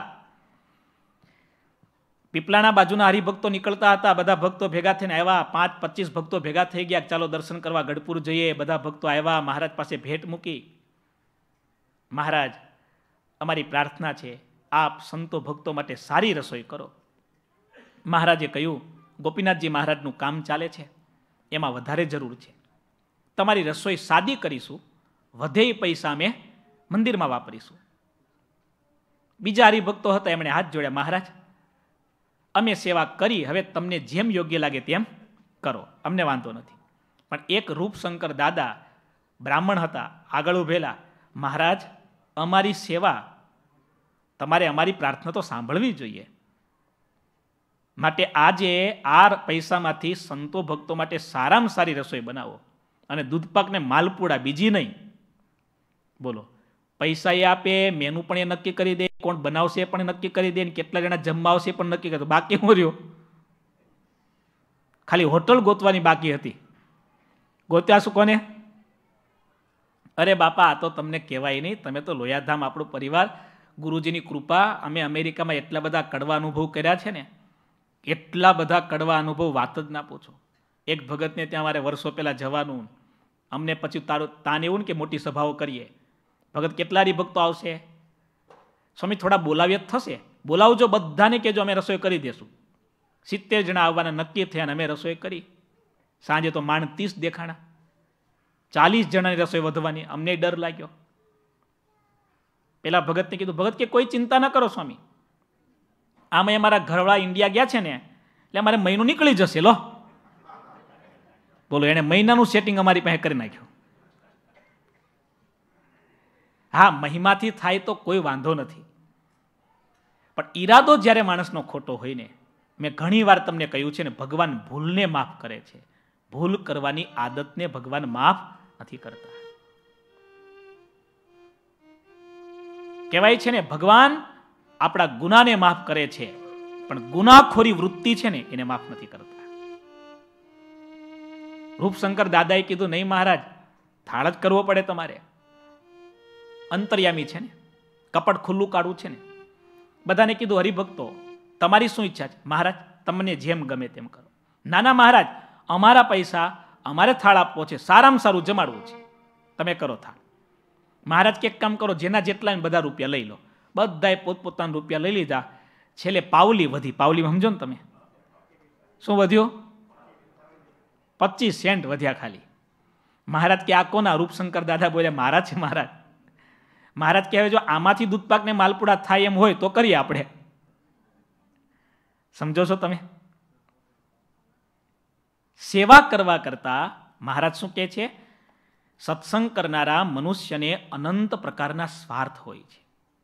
પીપળાના બાજુના હરિભક્તો નીકળતા હતા. બધા ભક્તો ભેગા થઈને આવ્યા. 5-25 ભક્તો ભેગા થઈ ગયા. ચાલો દર્શન કરવા ગઢપુર જઈએ. બધા ભક્તો આવ્યા, મહારાજ પાસે ભેટ મૂકી. મહારાજ, અમારી પ્રાર્થના છે, આપ સંતો ભક્તો માટે સારી રસોઈ કરો. મહારાજે કહ્યું, ગોપીનાથજી મહારાજનું કામ ચાલે છે, એમાં વધારે જરૂર છે. તમારી રસોઈ સાદી કરીશું, વધે પૈસા અમે મંદિરમાં વાપરીશું. બીજા હરિભક્તો હતા, એમણે હાથ જોડ્યા. મહારાજ, અમે સેવા કરી, હવે તમને જેમ યોગ્ય લાગે તેમ કરો, અમને વાંધો નથી. પણ એક રૂપશંકર દાદા બ્રાહ્મણ હતા, આગળ ઉભેલા. મહારાજ, અમારી સેવા, તમારે અમારી પ્રાર્થના તો સાંભળવી જોઈએ. માટે આજે આ પૈસામાંથી સંતો ભક્તો માટે સારામાં સારી રસોઈ બનાવો, અને દૂધપાક ને માલપુડા, બીજી નહીં. બોલો. પૈસા એ આપે, મેનુ પણ એ નક્કી કરી દે, કોણ બનાવશે એ પણ નક્કી કરી દે, કેટલા જણા જમવા આવશે પણ નક્કી કરી દે. બાકી હું રહ્યો? ખાલી હોટલ ગોતવાની બાકી હતી. ગોત્યા શું કોને? અરે બાપા, આ તો તમને કહેવાય નહીં. તમે તો લોયાધામ, આપણો પરિવાર, ગુરુજીની કૃપા. અમે અમેરિકામાં એટલા બધા કડવા અનુભવ કર્યા છે ને, એટલા બધા કડવા અનુભવ, વાત જ ના પૂછો. એક ભગતને ત્યાં મારે વર્ષો પહેલા જવાનું, અમને પછી તાન એવું ને કે મોટી સભાઓ કરીએ. ભગત કેટલા હરિભક્તો આવશે? સ્વામી થોડા બોલાવીએ થશે. બોલાવજો બધાને, કહેજો અમે રસોઈ કરી દેશું. 70 જણા આવવાના નક્કી થયા અને અમે રસોઈ કરી. સાંજે તો માંડ 30 દેખાણા, 40 જણાની રસોઈ વધવાની. અમને ડર લાગ્યો. પેલા ભગતને કીધું, ભગત કે કોઈ ચિંતા ન કરો સ્વામી, આમાં અમારા ઘરવાળા ઇન્ડિયા ગયા છે ને એટલે અમારે મહિનો નીકળી જશે. લો બોલો, એને મહિનાનું સેટિંગ અમારી પાસે કરી નાખ્યું. હા, મહિમાથી થાય તો કોઈ વાંધો નથી, પણ ઈરાદો જ્યારે માણસનો ખોટો હોય ને, મેં ઘણી વાર તમને કહ્યું છે ને, ભગવાન ભૂલને માફ કરે છે. ભૂલ કરવાની આદતને ભગવાન માફ નથી કરતા. કહેવાય છે ને, ભગવાન આપણા ગુનાને માફ કરે છે, પણ ગુનાખોરી વૃત્તિ છે ને એને માફ નથી કરતા. રૂપશંકર દાદાએ કીધું, નહીં મહારાજ, થાળ જ કરવો પડે તમારે. અંતર્યામી છે ને, કપટ ખુલ્લું કાઢવું છે ને. બધાને કીધું, હરિભક્તો તમારી શું ઈચ્છા છે? મહારાજ તમને જેમ ગમે તેમ કરો. નાના મહારાજ, અમારા પૈસા અમારે થાળ આપવો છે, સારામાં સારું જમાડવું છે, તમે કરો થાળ. મહારાજ કે એક કામ કરો, જેના જેટલા બધા રૂપિયા લઈ લો. બધાએ પોતપોતાના રૂપિયા લઈ લીધા. છેલ્લે પાવલી વધી. પાવલીમાં સમજો ને તમે, શું વધ્યો? 25 સેન્ટ વધ્યા ખાલી. મહારાજ કે આ કોના? રૂપશંકર દાદા બોલ્યા, મહારાજ છે. મહારાજ કહેવાય, જો આમાંથી દૂધપાક ને માલપુડા થાય એમ હોય તો કરીએ આપણે. સમજો છો તમે? સેવા કરવા કરતા મહારાજ શું કહે છે? સત્સંગ કરનારા મનુષ્યને અનંત પ્રકારના સ્વાર્થ હોય છે.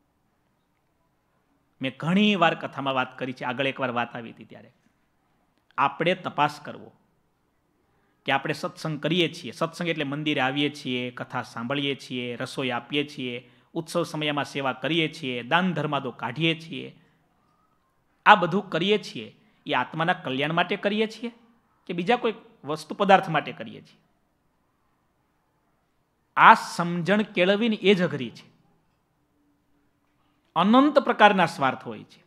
મેં ઘણી વાર કથામાં વાત કરી છે, આગળ એકવાર વાત આવી હતી ત્યારે. આપણે તપાસ કરવો કે આપણે સત્સંગ કરીએ છીએ. સત્સંગ એટલે મંદિરે આવીએ છીએ, કથા સાંભળીએ છીએ, રસોઈ આપીએ છીએ, ઉત્સવ સમયમાં સેવા કરીએ છીએ, દાન ધર્માદો કાઢીએ છીએ. આ બધું કરીએ છીએ એ આત્માના કલ્યાણ માટે કરીએ છીએ કે બીજા કોઈ વસ્તુ પદાર્થ માટે કરીએ છીએ? આ સમજણ કેળવીને એ જ અઘરી છે. અનંત પ્રકારના સ્વાર્થ હોય છે.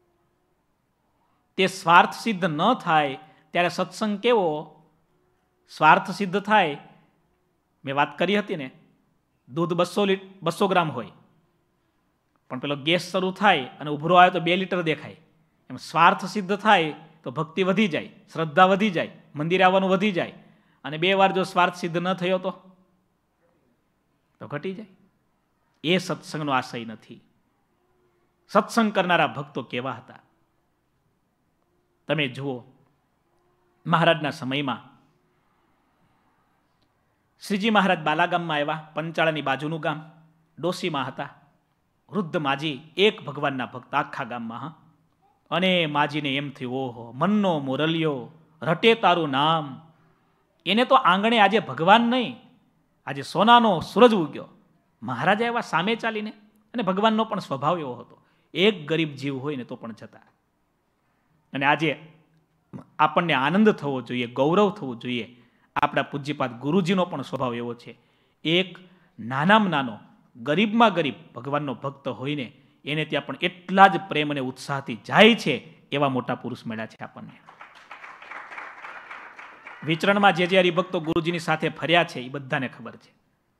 તે સ્વાર્થ સિદ્ધ ન થાય ત્યારે સત્સંગ કેવો? સ્વાર્થ સિદ્ધ થાય, મેં વાત કરી હતી ને, દૂધ 200 ગ્રામ હોય, પણ પેલો ગેસ શરૂ થાય અને ઉભરો આવે તો 2 લીટર દેખાય. એમ સ્વાર્થ સિદ્ધ થાય તો ભક્તિ વધી જાય, શ્રદ્ધા વધી જાય, મંદિરે આવવાનું વધી જાય. અને 2 વાર જો સ્વાર્થ સિદ્ધ ન થયો તો ઘટી જાય. એ સત્સંગનો આશય નથી. સત્સંગ કરનારા ભક્તો કેવા હતા તમે જુઓ. મહારાજના સમયમાં શ્રીજી મહારાજ બાલાગામમાં આવ્યા. પંચાળાની બાજુનું ગામ ડોસીમાં હતા. વૃદ્ધ માજી, એક ભગવાનના ભક્ત આખા ગામમાં. હા, અને માજીને એમ થયું, ઓહો, મનનો મોરલિયો રટે તારું નામ. એને તો આંગણે આજે ભગવાન નહીં, આજે સોનાનો સૂરજ ઉગ્યો. મહારાજ આવ્યા સામે ચાલીને, અને ભગવાનનો પણ સ્વભાવ એવો હતો, એક ગરીબ જીવ હોય ને તો પણ જતા. અને આજે આપણને આનંદ થવો જોઈએ, ગૌરવ થવું જોઈએ. આપણા પૂજ્યપાદ ગુરુજીનો પણ સ્વભાવ એવો છે. એક નાનામાં નાનો, ગરીબમાં ગરીબ ભગવાનનો ભક્ત હોઈને એને ત્યાં પણ એટલા જ પ્રેમ અને ઉત્સાહથી જાય છે. એવા મોટા પુરુષ મળ્યા છે આપણને. વિચરણમાં જે હરિભક્તો ગુરુજીની સાથે ફર્યા છે એ બધાને ખબર છે.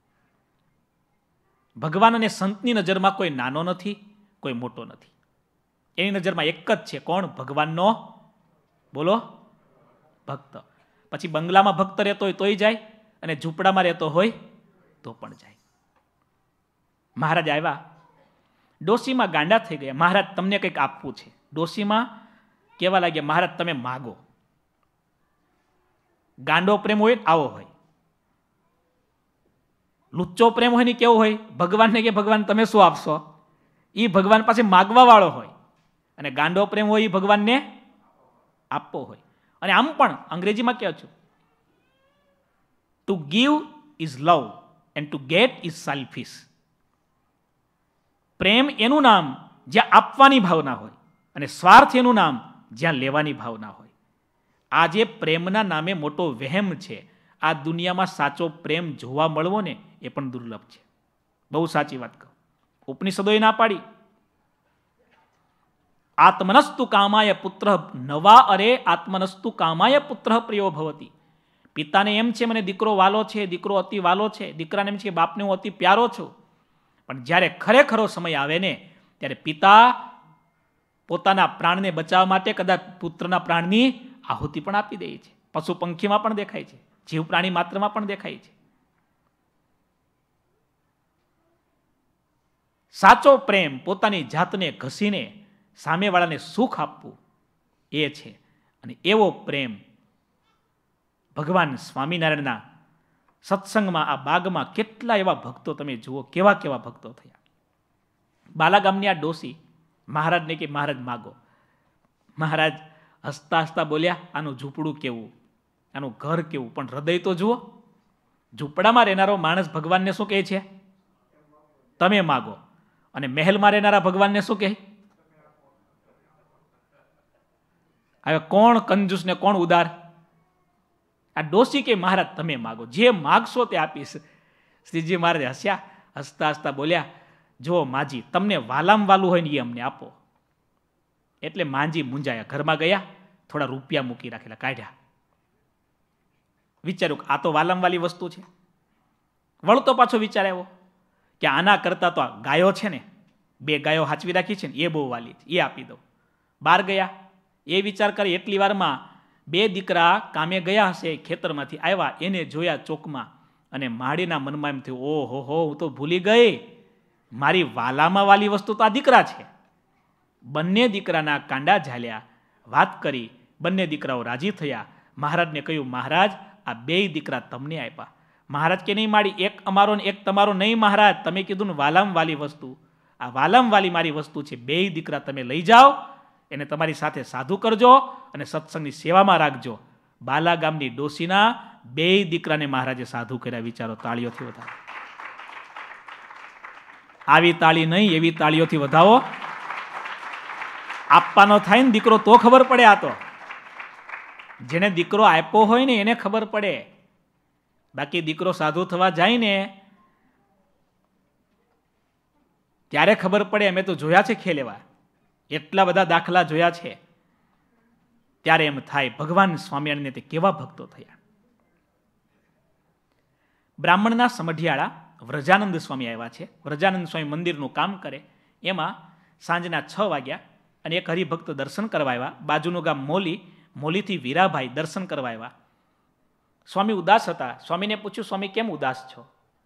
ભગવાન અને સંતની નજરમાં કોઈ નાનો નથી, કોઈ મોટો નથી. એની નજરમાં એક જ છે. કોણ? ભગવાનનો બોલો ભક્ત. પછી બંગલામાં ભક્ત રહેતો હોય તોય જાય, અને ઝૂંપડામાં રહેતો હોય તો પણ જાય. મહારાજ આવ્યા, ડોશીમાં ગાંડા થઈ ગયા. મહારાજ તમને કંઈક આપવું છે. ડોશીમાં કહેવા લાગ્યા, મહારાજ તમે માગો. ગાંડો પ્રેમ હોય આવો હોય, લુચ્ચો પ્રેમ હોય ને કેવો હોય? ભગવાનને કે ભગવાન તમે શું આપશો? એ ભગવાન પાસે માગવા વાળો હોય. અને ગાંડો પ્રેમ હોય એ ભગવાનને આપવો હોય. અને આમ પણ અંગ્રેજીમાં કહે છે, to give is love and to get is selfish. પ્રેમ એનું નામ જ્યાં આપવાની ભાવના હોય, અને સ્વાર્થ એનું નામ જ્યાં લેવાની ભાવના હોય. આજે પ્રેમના નામે મોટો વહેમ છે. આ દુનિયામાં સાચો પ્રેમ જોવા મળવો ને એ પણ દુર્લભ છે. બહુ સાચી વાત કહું. ઉપનિષદોએ ના પાડી, આત્મનસ્તુ કામાય પુત્ર નવા અરે આત્મનસ્તુ કામાય પુત્ર પ્રિયો ભવતી. પિતાને એમ છે મને દીકરો વાલો છે, દીકરો અતિ વાલો છે, દીકરાને એમ છે બાપને હું અતિ પ્યારો છું. પણ જ્યારે ખરેખરો સમય આવે ને ત્યારે પિતા પોતાના પ્રાણને બચાવવા માટે કદાચ પુત્રના પ્રાણની આહુતિ પણ આપી દે છે. પશુ પંખીમાં પણ દેખાય છે, જીવ પ્રાણી માત્રમાં પણ દેખાય છે. સાચો પ્રેમ પોતાની જાતને ઘસીને સામેવાળાને સુખ આપવું એ છે. અને એવો પ્રેમ ભગવાન સ્વામિનારાયણના સત્સંગમાં, આ બાગમાં કેટલા એવા ભક્તો તમે જુઓ, કેવા કેવા ભક્તો થયા. બાલાગામની આ ડોસી મહારાજને કે મહારાજ માગો. મહારાજ હસતા હસતા બોલ્યા, આનું ઝૂંપડું કેવું, આનું ઘર કેવું, પણ હૃદય તો જુઓ. ઝૂંપડામાં રહેનારો માણસ ભગવાનને શું કહે છે? તમે માગો. અને મહેલમાં રહેનારા ભગવાનને શું કહે? હવે કોણ કંજૂસ ને કોણ ઉદાર? આ ડોસી કે મહારાજ તમે માગો, જે માગશો તે આપીશ. શ્રીજી મહારાજ હસ્યા, હસતા હસતા બોલ્યા, જો માજી, તમને વાલામ વાલું હોય ને એ અમને આપો. એટલે માજી મૂંઝાયા, ઘરમાં ગયા, થોડા રૂપિયા મૂકી રાખેલા, કાઢ્યા. વિચાર્યું આ તો વાલામ વાલી વસ્તુ છે. વળતો પાછો વિચાર આવ્યો કે આના કરતા તો આ ગાયો છે ને, 2 ગાયો હાચવી રાખી છે ને, એ બહુ વાલી છે, એ આપી દઉં. બહાર ગયા, એ વિચાર કરી એટલી વારમાં 2 દીકરા કામે ગયા હશે, ખેતરમાંથી આવ્યા, એને જોયા ચોકમાં, અને માડીના મનમાં એમ થયું, ઓહો હો, હું તો ભૂલી ગઈ, મારી વાલામાં વાલી વસ્તુ તો આ દીકરા છે. બંને દીકરાના કાંડા ઝાલ્યા, વાત કરી, બંને દીકરાઓ રાજી થયા. મહારાજને કહ્યું, મહારાજ આ 2 દીકરા તમને આપ્યા. મહારાજ કે નહીં માડી, એક અમારો ને એક તમારો. નહીં મહારાજ, તમે કીધું ને વાલામ વાલી વસ્તુ, આ વાલામ વાલી મારી વસ્તુ છે. 2 દીકરા તમે લઈ જાઓ, એને તમારી સાથે સાધુ કરજો અને સત્સંગની સેવામાં રાખજો. બાલા ગામની ડોસીના 2 દીકરાને મહારાજે સાધુ કર્યા. વિચારો, તાળીઓથી વધાવો. આવી તાળી નહીં, એવી તાળીઓથી વધાવો. આપવાનો થાય ને દીકરો તો ખબર પડે. આ તો જેને દીકરો આપ્યો હોય ને એને ખબર પડે. બાકી દીકરો સાધુ થવા જાય ને ત્યારે ખબર પડે. અમે તો જોયા છે ખેલેવા, એટલા બધા દાખલા જોયા છે. ત્યારે એમ થાય ભગવાન સ્વામિનારાયણને તે કેવા ભક્તો થયા. બ્રાહ્મણના સમઢિયાળા વ્રજાનંદ સ્વામી આવ્યા છે. વ્રજાનંદ સ્વામી મંદિરનું કામ કરે. એમાં સાંજના 6 વાગ્યા અને એક હરિભક્ત દર્શન કરવા આવ્યા. બાજુનું ગામ મોલી, મોલીથી વીરાભાઈ દર્શન કરવા આવ્યા. સ્વામી ઉદાસ હતા. સ્વામીને પૂછ્યું, સ્વામી કેમ ઉદાસ છો?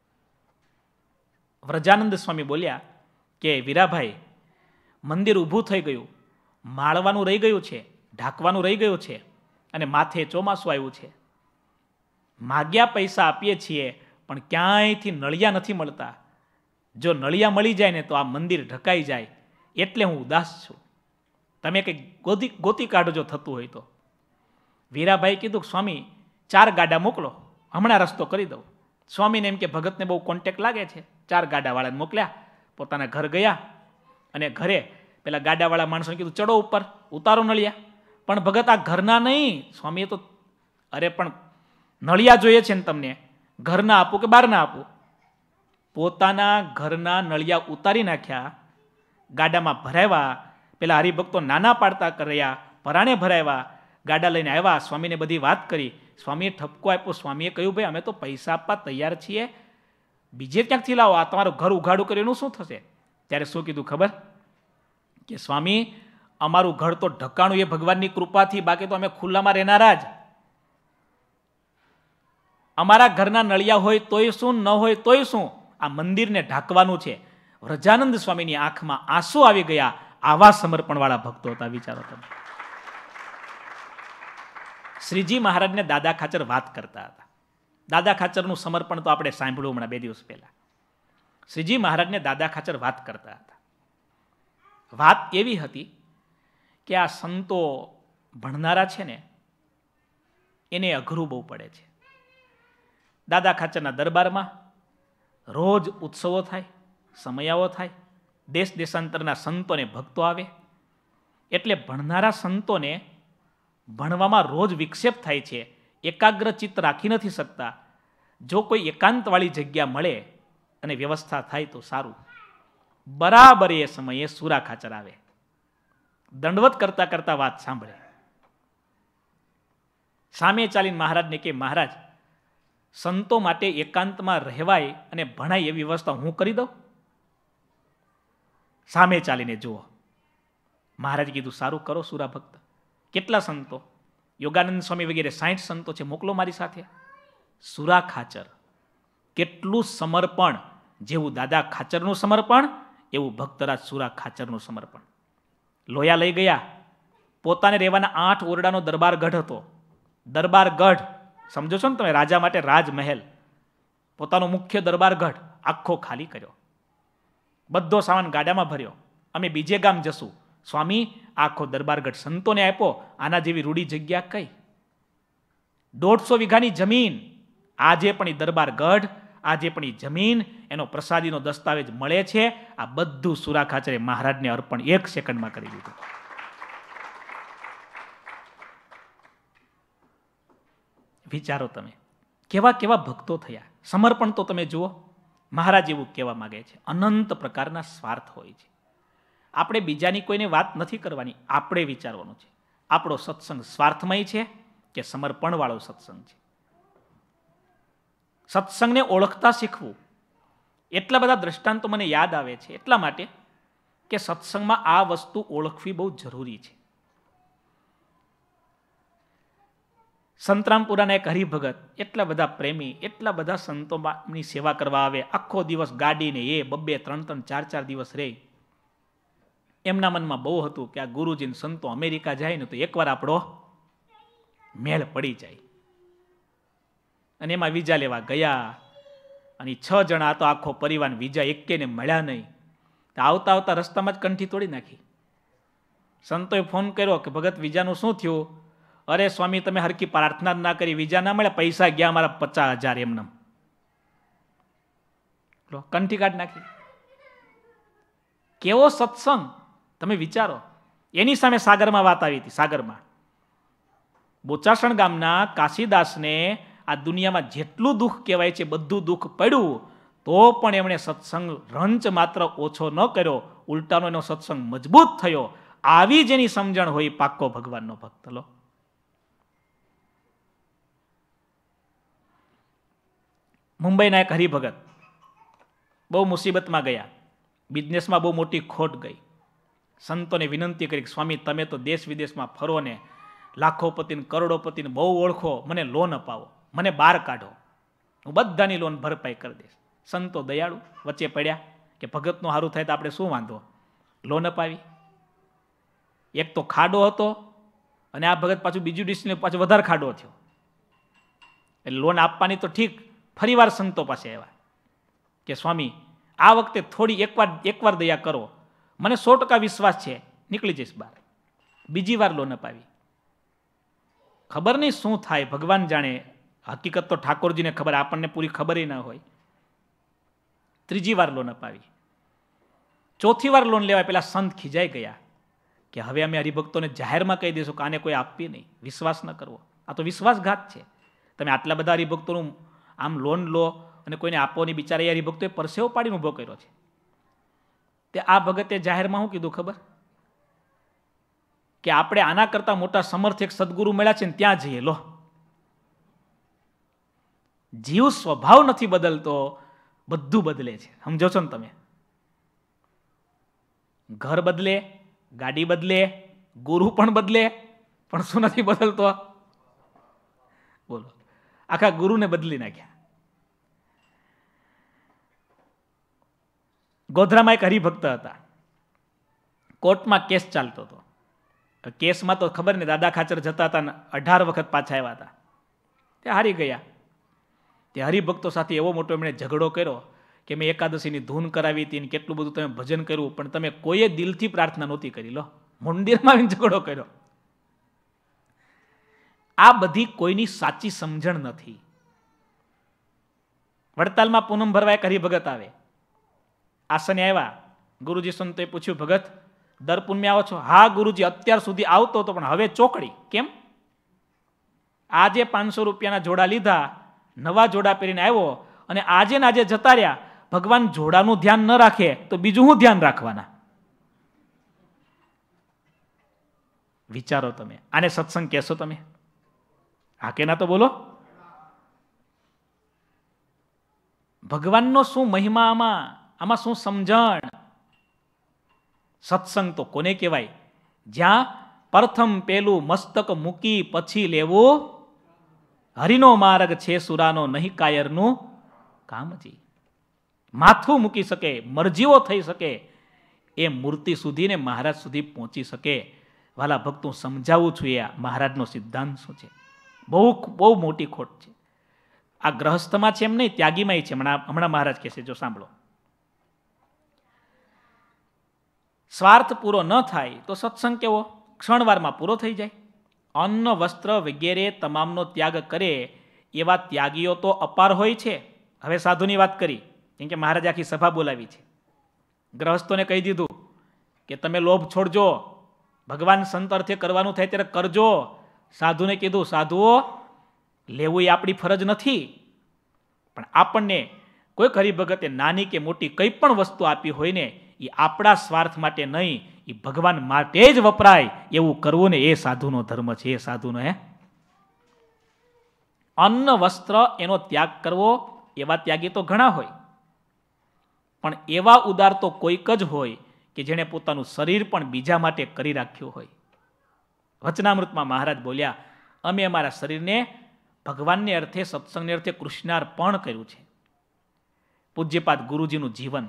વ્રજાનંદ સ્વામી બોલ્યા કે વીરાભાઈ, મંદિર ઊભું થઈ ગયું, માળવાનું રહી ગયું છે, ઢાંકવાનું રહી ગયું છે, અને માથે ચોમાસું આવ્યું છે. માગ્યા પૈસા આપીએ છીએ પણ ક્યાંયથી નળિયા નથી મળતા. જો નળિયા મળી જાય ને તો આ મંદિર ઢકાઈ જાય, એટલે હું ઉદાસ છું. તમે કંઈક ગોતી કાઢજો થતું હોય તો. વીરાભાઈ કીધું, સ્વામી 4 ગાડા મોકલો, હમણાં રસ્તો કરી દઉં. સ્વામીને એમ કે ભગતને બહુ કોન્ટેક્ટ લાગે છે. 4 ગાડાવાળાને મોકલ્યા. પોતાના ઘર ગયા અને ઘરે પેલા ગાડાવાળા માણસોને કીધું, ચડો ઉપર, ઉતારો નળિયા. પણ ભગત આ ઘરના નહીં. સ્વામીએ તો, અરે પણ નળિયા જોઈએ છે ને તમને, ઘરના આપું કે બહારના આપું? પોતાના ઘરના નળિયા ઉતારી નાખ્યા, ગાડામાં ભરાવ્યા. પેલા હરિભક્તો નાના પાડતા કર્યા, પરાણે ભરાવ્યા, ગાડા લઈને આવ્યા. સ્વામીને બધી વાત કરી. સ્વામીએ ઠપકો આપ્યો. સ્વામીએ કહ્યું, ભાઈ અમે તો પૈસા આપવા તૈયાર છીએ, બીજે ક્યાંકથી લાવો, આ તમારું ઘર ઉઘાડું કર્યું એનું શું થશે? ત્યારે શું કીધું ખબર? કે સ્વામી, અમારું ઘર તો ઢકાણું એ ભગવાનની કૃપાથી, બાકી તો અમે ખુલ્લામાં રહેનારા જ. અમારા ઘરના નળિયા હોય તોય શું, ન હોય તોય શું, આ મંદિરને ઢાંકવાનું છે. વ્રજાનંદ સ્વામીની આંખમાં આંસુ આવી ગયા. આવા સમર્પણવાળા ભક્તો હતા. વિચારો તમે. શ્રીજી મહારાજને દાદા ખાચર વાત કરતા હતા. દાદા ખાચરનું સમર્પણ તો આપણે સાંભળ્યું હમણાં 2 દિવસ પહેલા. શ્રીજી મહારાજને દાદા ખાચર વાત કરતા હતા. વાત એવી હતી કે આ સંતો ભણનારા છે ને એને અઘરું બહુ પડે છે. દાદા ખાચરના દરબારમાં રોજ ઉત્સવો થાય, સમયાઓ થાય, દેશ દેશાંતરના સંતોને ભક્તો આવે. એટલે ભણનારા સંતોને ભણવામાં રોજ વિક્ષેપ થાય છે. એકાગ્ર ચિત્ત રાખી નથી શકતા. જો કોઈ એકાંતવાળી જગ્યા મળે અને વ્યવસ્થા થાય તો સારું. બરાબર એ સમયે સુરા ખાચર આવે. દંડવત કરતા કરતા વાત સાંભળે. સામે ચાલીને મહારાજને કે, મહારાજ સંતો માટે એકાંતમાં રહેવાય અને ભણાય એવી વ્યવસ્થા હું કરી દઉં? સામે ચાલીને જુઓ. મહારાજ કીધું સારું કરો સુરા ભક્ત. કેટલા સંતો? યોગાનંદ સ્વામી વગેરે 60 સંતો છે, મોકલો મારી સાથે. સુરા ખાચર, કેટલું સમર્પણ! જેવું દાદા ખાચરનું સમર્પણ એવું ભક્તરાજ સુરા ખાચરનું સમર્પણ. લોયા લઈ ગયા. પોતાને રહેવાના 8 ઓરડાનો દરબાર ગઢ હતો. દરબાર ગઢ સમજો છો ને તમે? રાજા માટે રાજમહેલ. પોતાનો મુખ્ય દરબાર ગઢ આખો ખાલી કર્યો. બધો સામાન ગાડામાં ભર્યો. અમે બીજે ગામ જશું. સ્વામી, આખો દરબારગઢ સંતોને આપ્યો. આના જેવી રૂડી જગ્યા કઈ? 150 વીઘાની જમીન. આજે પણ એ દરબારગઢ, આજે પણ એ જમીન, એનો પ્રસાદીનો દસ્તાવેજ મળે છે. આ બધું સુરા ખાચરે મહારાજને અર્પણ 1 સેકન્ડમાં કરી દીધું. વિચારો તમે, કેવા કેવા ભક્તો થયા. સમર્પણ તો તમે જુઓ. મહારાજ એવું કહેવા માંગે છે, અનંત પ્રકારના સ્વાર્થ હોય છે. આપણે બીજાની કોઈને વાત નથી કરવાની, આપણે વિચારવાનું છે આપણો સત્સંગ સ્વાર્થમય છે કે સમર્પણવાળો સત્સંગ છે. સત્સંગને ઓળખતા શીખવું. એટલા બધા દ્રષ્ટાંતો મને યાદ આવે છે એટલા માટે કે સત્સંગમાં આ વસ્તુ ઓળખવી બહુ જરૂરી છે. સંતરામપુરાના એક હરિભગત, એટલા બધા પ્રેમી, એટલા બધા સંતોની સેવા કરવા આવે. આખો દિવસ ગાડીને 2-2, 3-3, 4-4 દિવસ રહે. એમના મનમાં બહુ હતું કે આ ગુરુજીને સંતો અમેરિકા જાય ને તો એકવાર આપણો મેળ પડી જાય. અને એમાં વિઝા લેવા ગયા અને 6 જણા તો આખો પરિવાર, વિઝા એકેને મળ્યા નહીં. આવતા આવતા રસ્તામાં જ કંઠી તોડી નાખી. સંતોએ ફોન કર્યો કે ભગત વિઝાનું શું થયું? અરે સ્વામી, તમે હરકી પ્રાર્થના જ ના કરી, વિઝા ના મળ્યા, પૈસા ગયા મારા 50,000 એમને. કંઠી કાઢ નાખી. કેવો સત્સંગ તમે વિચારો. એની સામે સાગરમાં વાત આવી હતી. સાગરમાં બોચાસણ ગામના કાશીદાસને આ દુનિયામાં જેટલું દુઃખ કહેવાય છે બધું દુઃખ પડ્યું, તો પણ એમણે સત્સંગ રંચ માત્ર ઓછો ન કર્યો, ઉલટાનો એનો સત્સંગ મજબૂત થયો. આવી જેની સમજણ હોય પાક્કો ભગવાનનો ભક્ત. લો, મુંબઈના એક હરિભગત બહુ મુસીબતમાં ગયા. બિઝનેસમાં બહુ મોટી ખોટ ગઈ. સંતોને વિનંતી કરી, સ્વામી તમે તો દેશ વિદેશમાં ફરો ને, લાખોપતિને કરોડોપતિને બહુ ઓળખો, મને લોન અપાવો, મને બહાર કાઢો, હું બધાની લોન ભરપાઈ કરી દઈશ. સંતો દયાળુ વચ્ચે પડ્યા કે ભગતનું સારું થાય તો આપણે શું વાંધો, લોન અપાવી. એક તો ખાડો હતો અને આ ભગત પાછું બીજું ડિસિઝન પાછું વધારે ખાડો થયો. એટલે લોન આપવાની તો ઠીક, ફરીવાર સંતો પાસે આવ્યા કે સ્વામી આ વખતે થોડી એકવાર દયા કરો, મને 100% વિશ્વાસ છે નીકળી જઈશ બહાર. બીજી વાર લોન અપાવી. ખબર નહીં શું થાય, ભગવાન જાણે. હકીકત તો ઠાકોરજીને ખબર, આપણને પૂરી ખબર ના હોય. ત્રીજી વાર લોન અપાવી. ચોથી વાર લોન લેવાય પેલા સંત ખીજાઈ ગયા કે હવે અમે હરિભક્તોને જાહેરમાં કહી દઈશું કે આને કોઈ આપવી નહીં, વિશ્વાસ ન કરવો. આ તો વિશ્વાસઘાત છે. તમે આટલા બધા હરિભક્તોનું આમ લોન લો અને કોઈને આપોની, બિચારા હરિભક્તોએ પરસેવો પાડીને ઊભો કર્યો છે. તે આ ભગતે જાહેરમાં શું કીધું ખબર? કે આપણે આના કરતા મોટા સમર્થ એક સદગુરુ મળ્યા છે ને ત્યાં જઈએ. લો, જીવ સ્વભાવ નથી બદલતો, બધું બદલે છે. સમજો છો ને તમે? ઘર બદલે, ગાડી બદલે, ગુરુ પણ બદલે, પણ શું નથી બદલતો? બોલો, આખા ગુરુને બદલી નાખ્યા. ગોધરામાં એક હરિભક્ત હતા. કોર્ટમાં કેસ ચાલતો હતો. કેસમાં તો ખબર ને દાદા ખાચર જતા હતા ને 18 વખત પાછા આવ્યા હતા. તે હારી ગયા. તે હરિભક્તો સાથે એવો મોટો એમણે ઝઘડો કર્યો કે મેં એકાદશીની ધૂન કરાવી હતી, કેટલું બધું તમે ભજન કર્યું, પણ તમે કોઈએ દિલથી પ્રાર્થના નહોતી કરી. લો, મંદિરમાં આવીને ઝઘડો કર્યો. આ બધી કોઈની સાચી સમજણ નથી. વડતાલમાં પૂનમ ભરવા એક હરિભગત આવે. આસને આવ્યા. ગુરુજી સંતોએ પૂછ્યું, ભગત દર પૂનમે આવો છો? હા ગુરુજી, અત્યાર સુધી આવતો હતો પણ હવે ચોકડી. કેમ? આજે 500 રૂપિયાના જોડા લીધા, નવા જોડા પહેરીને આવ્યો અને આજે ને આજે જતા રહ્યા. ભગવાન જોડાનું ધ્યાન ન રાખે તો બીજું શું ધ્યાન રાખવાના? વિચારો તમે. આને સત્સંગ કહેશો તમે? હા કે ના તો બોલો. ભગવાનનો શું મહિમા આમાં શું સમજણ? સત્સંગ તો કોને કહેવાય? જ્યાં પ્રથમ પેલું મસ્તક મૂકી પછી લેવું હરિનો માર્ગ છે સુરાનો નહીં કાયરનું કામજી. માથું મૂકી શકે, મરજીઓ થઈ શકે એ મૂર્તિ સુધી ને મહારાજ સુધી પહોંચી શકે. વાલા ભક્તો, સમજાવું છું એ મહારાજનો સિદ્ધાંત શું છે. બહુ બહુ મોટી ખોટ છે. આ ગ્રહસ્થમાં છે એમ નહીં, ત્યાગીમાં છે. હમણાં મહારાજ કહેશે, જો સાંભળો. સ્વાર્થ પૂરો ન થાય તો સત્સંગ કેવો ક્ષણવારમાં પૂરો થઈ જાય. અન્ન વસ્ત્ર વગેરે તમામનો ત્યાગ કરે એવા ત્યાગીઓ તો અપાર હોય છે. હવે સાધુની વાત કરી, કેમ કે મહારાજ આખી સભા બોલાવી છે. ગ્રહસ્થોને કહી દીધું કે તમે લોભ છોડજો, ભગવાન સંત અર્થે કરવાનું થાય ત્યારે કરજો. સાધુને કીધું, સાધુઓ લેવું એ આપણી ફરજ નથી, પણ આપણને કોઈ હરિભગતે નાની કે મોટી કંઈ પણ વસ્તુ આપી હોય ને એ આપણા સ્વાર્થ માટે નહીં, એ ભગવાન માટે જ વપરાય એવું કરવું ને એ સાધુનો ધર્મ છે. એ સાધુનો અન્ન વસ્ત્ર એનો ત્યાગ કરવો, એવા ત્યાગી તો ઘણા હોય, પણ એવા ઉદાર તો કોઈક જ હોય કે જેણે પોતાનું શરીર પણ બીજા માટે કરી રાખ્યું હોય. વચનામૃતમાં મહારાજ બોલ્યા, અમે અમારા શરીરને ભગવાનને અર્થે, સત્સંગને અર્થે કૃષ્ણાર્પણ કર્યું છે. પૂજ્યપાદ ગુરુજીનું જીવન.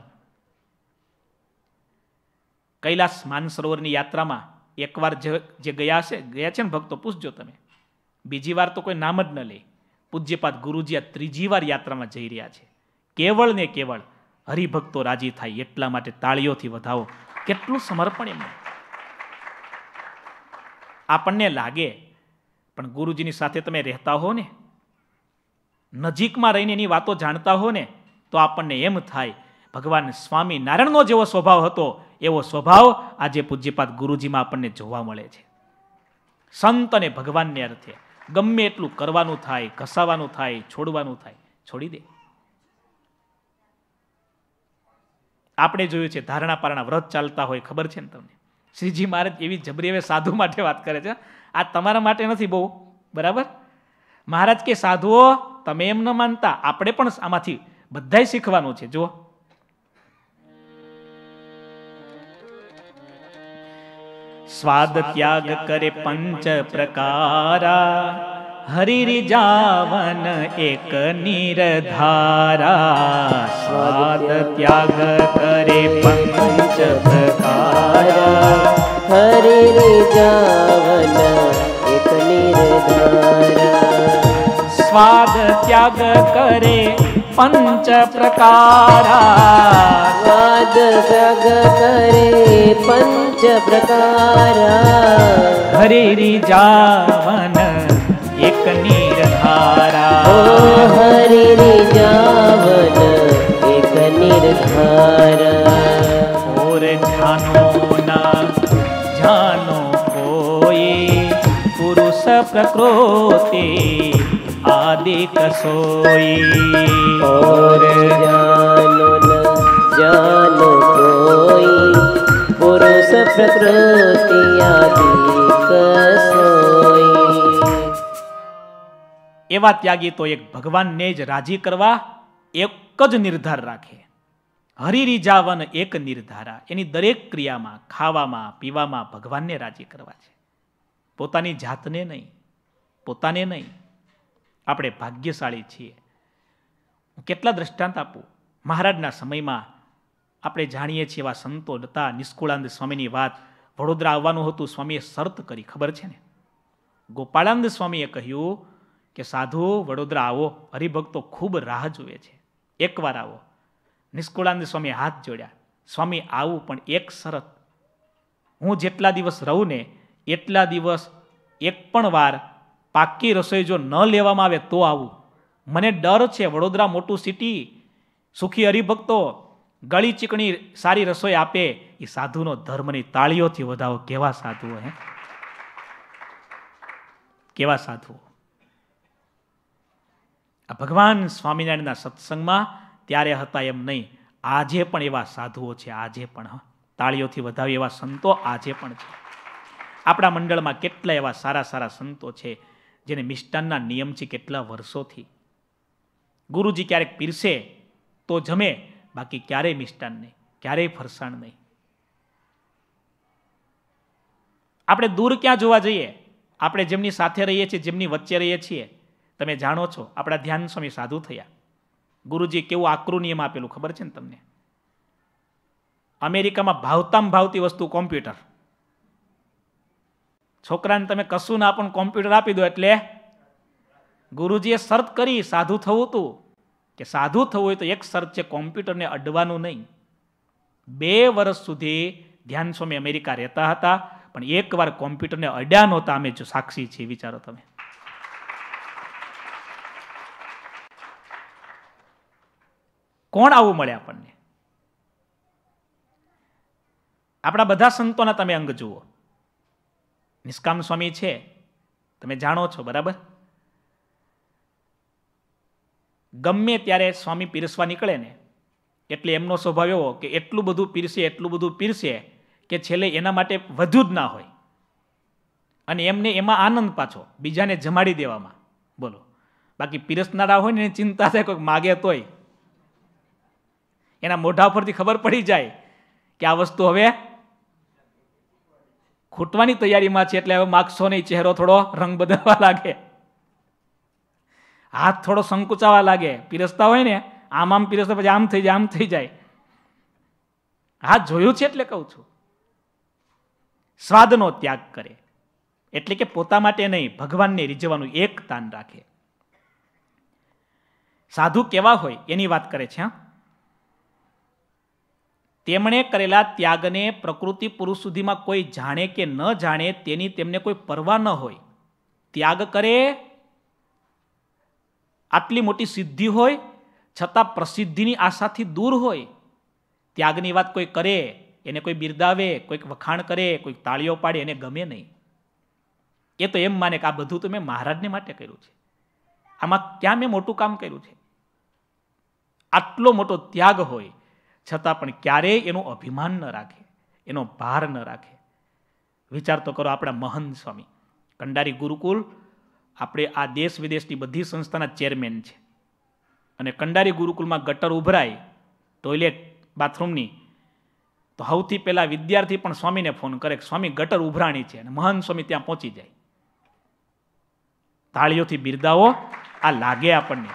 કૈલાસ માનસરોવરની યાત્રામાં એકવાર જે ગયા છે ને ભક્તો, પૂછજો તમે, બીજી વાર તો કોઈ નામ જ ન લે. પૂજ્યપાદ ગુરુજી આ ત્રીજી વાર યાત્રામાં જઈ રહ્યા છે. કેવળ ને કેવળ હરિભક્તો રાજી થાય એટલા માટે તાળીઓથી વધાવો. કેટલું સમર્પણ એમને. આપણને લાગે, પણ ગુરુજીની સાથે તમે રહેતા હો ને, નજીકમાં રહીને એની વાતો જાણતા હો ને, તો આપણને એમ થાય ભગવાન સ્વામી નારાયણનો જેવો સ્વભાવ હતો એવો સ્વભાવ આજે પૂજ્યપાદ ગુરુજીમાં આપણને જોવા મળે છે. સંત અને ભગવાનને અર્થે ગમે એટલું કરવાનું થાય, ઘસાવાનું થાય, છોડવાનું થાય, છોડી દે. આપણે જોયું છે ધારણા પારણા વ્રત ચાલતા હોય, ખબર છે ને તમને, શ્રીજી મહારાજ એવી જબરી હવે સાધુ માટે વાત કરે છે. આ તમારા માટે નથી બહુ, બરાબર. મહારાજ કે સાધુઓ તમે એમ ન માનતા, આપણે પણ આમાંથી બધાય શીખવાનું છે. જો સ્વાદ ત્યાગ કરે પંચ પ્રકારા, હરિ જાવન એક નિરધારા. સ્વાદ ત્યાગ કરે પંચ પ્રકારા, હરિ જાવન એક નિરધારા. સ્વાદ ત્યાગ કરે પંચ પ્રકારા, સ્વાદ ત્યાગ કરે પંચ પ્રકારા. હરિ જાવન એક નિરધારા. ઓ હરિ જાવન એક નિરધારા. ઓર જાનો ના જાનો કોઈ, પુરુષ પ્રકૃતિ આદિ કસોઈ. और जानो न जानो कोई, पुरुष प्रकृति आदि कसोई. એવા ત્યાગી તો એક ભગવાનને જ રાજી કરવા એક જ નિર્ધાર રાખે. હરિરીજાવન એક નિર્ધારા. એની દરેક ક્રિયામાં, ખાવામાં, પીવામાં ભગવાનને રાજી કરવા છે, પોતાની જાતને નહીં, પોતાને નહીં. આપણે ભાગ્યશાળી છીએ. હું કેટલા દ્રષ્ટાંત આપું. મહારાજના સમયમાં આપણે જાણીએ છીએ એવા સંતો હતા. નિષ્કુળાનંદ સ્વામીની વાત, વડોદરા આવવાનું હતું, સ્વામીએ શરત કરી, ખબર છે ને. ગોપાળાનંદ સ્વામીએ કહ્યું કે સાધુ વડોદરા આવો, હરિભક્તો ખૂબ રાહ જુએ છે, એકવાર આવો. નિષ્કુળાનંદ સ્વામીએ હાથ જોડ્યા, સ્વામી આવું, પણ એક શરત, હું જેટલા દિવસ રહું ને એટલા દિવસ એક પણ વાર પાકી રસોઈ જો ન લેવામાં આવે તો આવું. મને ડર છે, વડોદરા મોટું સિટી, સુખી હરિભક્તો ગળી ચીકણી સારી રસોઈ આપે, એ સાધુનો ધર્મની તાળીઓથી વધાવો. કેવા સાધુઓ હે, કેવા સાધુઓ. આ ભગવાન સ્વામિનારાયણના સત્સંગમાં ત્યારે હતા એમ નહીં, આજે પણ એવા સાધુઓ છે. આજે પણ તાળીઓથી વધાવી એવા સંતો આજે પણ છે. આપણા મંડળમાં કેટલા એવા સારા સારા સંતો છે જેને મિષ્ટાનના નિયમ છે કેટલા વર્ષોથી. ગુરુજી ક્યારેક પીરસે તો જમે, બાકી ક્યારેય મિષ્ટાન નહીં, ક્યારેય ફરસાણ નહીં. આપણે દૂર ક્યાં જોવા જઈએ? આપણે જેમની સાથે રહીએ છીએ, જેમની વચ્ચે રહીએ છીએ, તમે જાણો છો આપણા ધ્યાન સ્વામી સાધુ થયા. ગુરુજી કેવું આકરું નિયમ આપેલું ખબર છે ને તમને? અમેરિકામાં ભાવતામાં ભાવતી વસ્તુ કોમ્પ્યુટર. છોકરાને તમે કશું ના પણ કોમ્પ્યુટર આપી દો એટલે ગુરુજીએ શરત કરી સાધુ થવું હતું કે સાધુ થવું હોય તો એક શરત છે, કોમ્પ્યુટરને અડવાનું નહીં. 2 વર્ષ સુધી ધ્યાન સ્વામી અમેરિકા રહેતા હતા, પણ એકવાર કોમ્પ્યુટરને અડ્યા નહોતા. અમે જો સાક્ષી છીએ, વિચારો તમે. કોણ આવું મળે આપણને? આપણા બધા સંતોના તમે અંગ જુઓ. નિષ્કામ સ્વામી છે, તમે જાણો છો બરાબર. ગમે ત્યારે સ્વામી પીરસવા નીકળે ને એટલે એમનો સ્વભાવ એવો કે એટલું બધું પીરસે કે છેલ્લે એના માટે વધુ જ ના હોય. અને એમને એમાં આનંદ પાછો બીજાને જમાડી દેવામાં. બોલો, બાકી પીરસનારા હોય ને એની ચિંતા થાય કોઈક માગે તોય. એના મોઢા પરથી ખબર પડી જાય કે આ વસ્તુ હવે ખૂટવાની તૈયારીમાં છે, એટલે હવે માગશો નહીં. ચહેરો થોડો રંગ બદલવા લાગે, હાથ થોડો સંકુચાવા લાગે. પીરસતા હોય ને આમ પીરસતા પછી આમ થઈ જાય, આમ થઈ જાય. હા, જોયું છે એટલે કહું છું. સ્વાદનો ત્યાગ કરે એટલે કે પોતા માટે નહીં, ભગવાનને રીઝવવાનું એક તાન રાખે. સાધુ કેવા હોય એની વાત કરે છે. તેમણે કરેલા ત્યાગને પ્રકૃતિ પુરુષ સુધીમાં કોઈ જાણે કે ન જાણે તેની તેમને કોઈ પરવા ન હોય. ત્યાગ કરે, આટલી મોટી સિદ્ધિ હોય છતાં પ્રસિદ્ધિની આશાથી દૂર હોય. ત્યાગની વાત કોઈ કરે, એને કોઈ બિરદાવે, કોઈક વખાણ કરે, કોઈક તાળીઓ પાડે, એને ગમે નહીં. એ તો એમ માને કે આ બધું તો મેં મહારાજને માટે કર્યું છે, આમાં ક્યાં મેં મોટું કામ કર્યું છે. આટલો મોટો ત્યાગ હોય છતાં પણ ક્યારેય એનું અભિમાન ન રાખે, એનો ભાર ન રાખે. વિચાર તો કરો, આપણા મહંત સ્વામી કંડારી ગુરુકુલ, આપણે આ દેશ વિદેશની બધી સંસ્થાના ચેરમેન છે. અને કંડારી ગુરુકુલમાં ગટર ઉભરાય ટોયલેટ બાથરૂમની, તો સૌથી પહેલા વિદ્યાર્થી પણ સ્વામીને ફોન કરે કે સ્વામી ગટર ઉભરાણી છે, અને મહંત સ્વામી ત્યાં પહોંચી જાય. તાળીઓથી બિરદાવો, આ લાગે આપણને.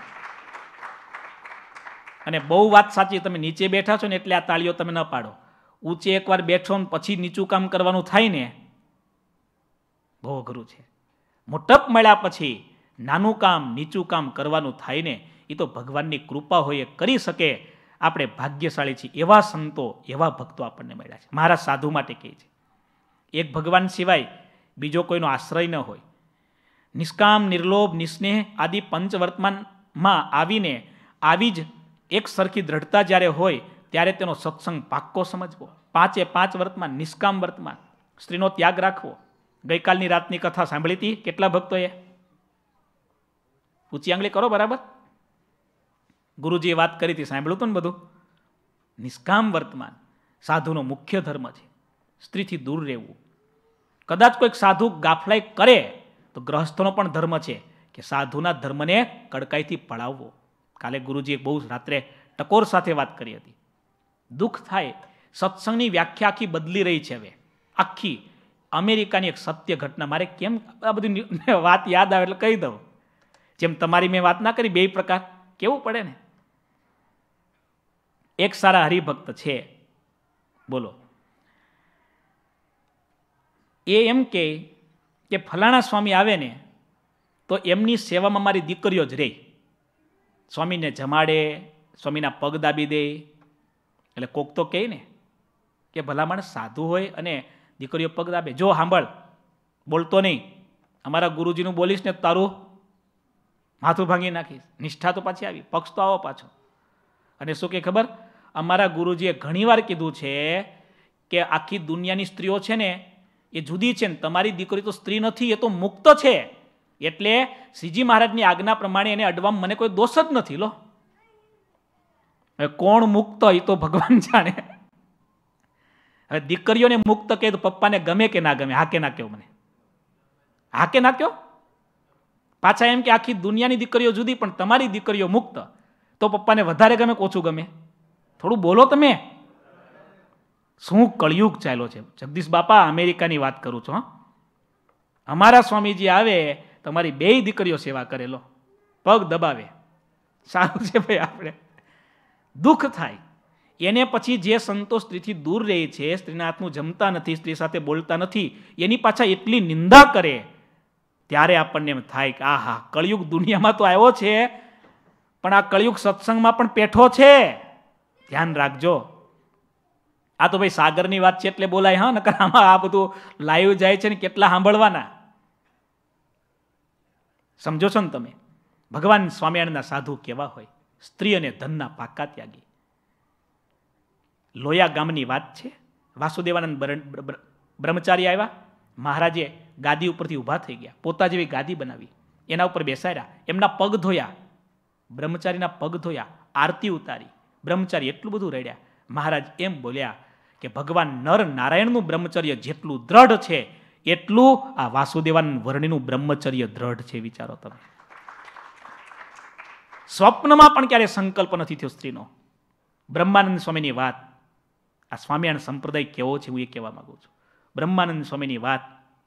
અને બહુ વાત સાચી, તમે નીચે બેઠા છો ને એટલે આ તાળીઓ તમે ન પાડો. ઊંચે એકવાર બેઠો ને પછી નીચું કામ કરવાનું થાય ને, બહુ અઘરું છે. મોટપ મળ્યા પછી નાનું કામ, નીચું કામ કરવાનું થાય ને, એ તો ભગવાનની કૃપા હોય એ કરી શકે. આપણે ભાગ્યશાળી છીએ, એવા સંતો, એવા ભક્તો આપણને મળ્યા છે. મારા સાધુ માટે કહે છે, એક ભગવાન સિવાય બીજો કોઈનો આશ્રય ન હોય. નિષ્કામ, નિર્લોભ, નિસ્નેહ આદિ પંચવર્તમાનમાં આવીને આવી જ એક સરખી દ્રઢતા જ્યારે હોય ત્યારે તેનો સત્સંગ પાક્કો સમજવો. 5 વર્તમાન, નિષ્કામ વર્તમાન, સ્ત્રીનો ત્યાગ રાખવો. ગઈકાલની રાતની કથા સાંભળી હતી કેટલા ભક્તોએ? ઊંચી આંગળી કરો બરાબર. ગુરુજીએ વાત કરી હતી, સાંભળ્યું હતું ને બધું? નિષ્કામ વર્તમાન સાધુનો મુખ્ય ધર્મ છે. સ્ત્રીથી દૂર રહેવું. કદાચ કોઈક સાધુ ગાફલાઈ કરે તો ગ્રહસ્થનો પણ ધર્મ છે કે સાધુના ધર્મને કડકાઈથી પડાવવો. કાલે ગુરુજીએ બહુ રાત્રે ટકોર સાથે વાત કરી હતી. દુઃખ થાય, સત્સંગની વ્યાખ્યા આખી બદલી રહી છે હવે. આખી અમેરિકાની એક સત્ય ઘટના, મારે કેમ આ બધી વાત યાદ આવે એટલે કહી દઉં. જેમ તમારી મેં વાત ના કરી 2 પ્રકાર, કેવું પડે ને. એક સારા હરિભક્ત છે, બોલો, એ એમ કે ફલાણા સ્વામી આવે ને તો એમની સેવામાં મારી દીકરીઓ જ રહે. સ્વામીને જમાડે, સ્વામીના પગ દાબી દે. એટલે કોક તો કહે ને કે ભલા માણસ સાધુ હોય અને દીકરીઓ પગ દાબે. જો સાંભળ, બોલતો નહીં, અમારા ગુરુજીનું બોલીશ ને તારું માથું ભાંગી નાખીશ. નિષ્ઠા તો પાછી આવી, પક્ષ તો આવો પાછો. અને શું કે ખબર, અમારા ગુરુજીએ ઘણીવાર કીધું છે કે આખી દુનિયાની સ્ત્રીઓ છે ને એ જુદી છે ને તમારી દીકરી તો સ્ત્રી નથી, એ તો મુક્ત છે. એટલે શ્રીજી મહારાજની આજ્ઞા પ્રમાણે એને અડવામાં મને કોઈ દોષ જ નથી. લો, હવે કોણ મુક્ત એ તો ભગવાન જાણે. હવે દીકરીઓને મુક્ત કહે તો પપ્પાને ગમે કે ના ગમે? હા કે ના કહો? મને હા કે ના કહો? પાછા એમ કે આખી દુનિયાની દીકરીઓ જુદી પણ તમારી દીકરીઓ મુક્ત, તો પપ્પાને વધારે ગમે કે ઓછું ગમે? થોડું બોલો તમે. શું કળિયુગ ચાલ્યો છે. જગદીશ બાપા, અમેરિકાની વાત કરું છું. અમારા સ્વામીજી આવે તમારી 2 દીકરીઓ સેવા કરેલો, પગ દબાવે, સારું છે ભાઈ. આપણે દુઃખ થાય. એને પછી જે સંતો સ્ત્રીથી દૂર રહે છે, સ્ત્રીના હાથનું જમતા નથી, સ્ત્રી સાથે બોલતા નથી, એની પાછા એટલી નિંદા કરે, ત્યારે આપણને એમ થાય કે આહા, કળિયુગ દુનિયામાં તો આવ્યો છે, પણ આ કળિયુગ સત્સંગમાં પણ પેઠો છે. ધ્યાન રાખજો. આ તો ભાઈ સાગરની વાત છે એટલે બોલાય, હા, નકર આમાં આ બધું લાઈવ જાય છે ને કેટલા સાંભળવાના. સમજો છો ને તમે? ભગવાન સ્વામિનારાયણના સાધુ કેવા હોય, સ્ત્રી અને ધનના પાકા ત્યાગી. લોયા ગામની વાત છે. વાસુદેવાનંદ બ્રહ્મચારી આવ્યા, મહારાજે ગાદી ઉપરથી ઊભા થઈ ગયા, પોતા જેવી ગાદી બનાવી, એના ઉપર બેસાડ્યા, એમના પગ ધોયા, બ્રહ્મચારીના પગ ધોયા, આરતી ઉતારી. બ્રહ્મચારી એટલું બધું રડ્યા. મહારાજ એમ બોલ્યા કે ભગવાન નર નારાયણનું બ્રહ્મચર્ય જેટલું દ્રઢ છે એટલું આ વાસુદેવાનંદ વર્ણિનું બ્રહ્મચર્ય દ્રઢ છે. વિચારો તમે. સ્વપ્નમાં પણ ક્યારે સંકલ્પ નથી થયો સ્ત્રીનો. બ્રહ્માનંદ સ્વામીની વાત, આ સ્વામિનારાયણ સંપ્રદાય કેવો છે હું એ કહેવા માંગુ છું. બ્રહ્માનંદ સ્વામીની વાત,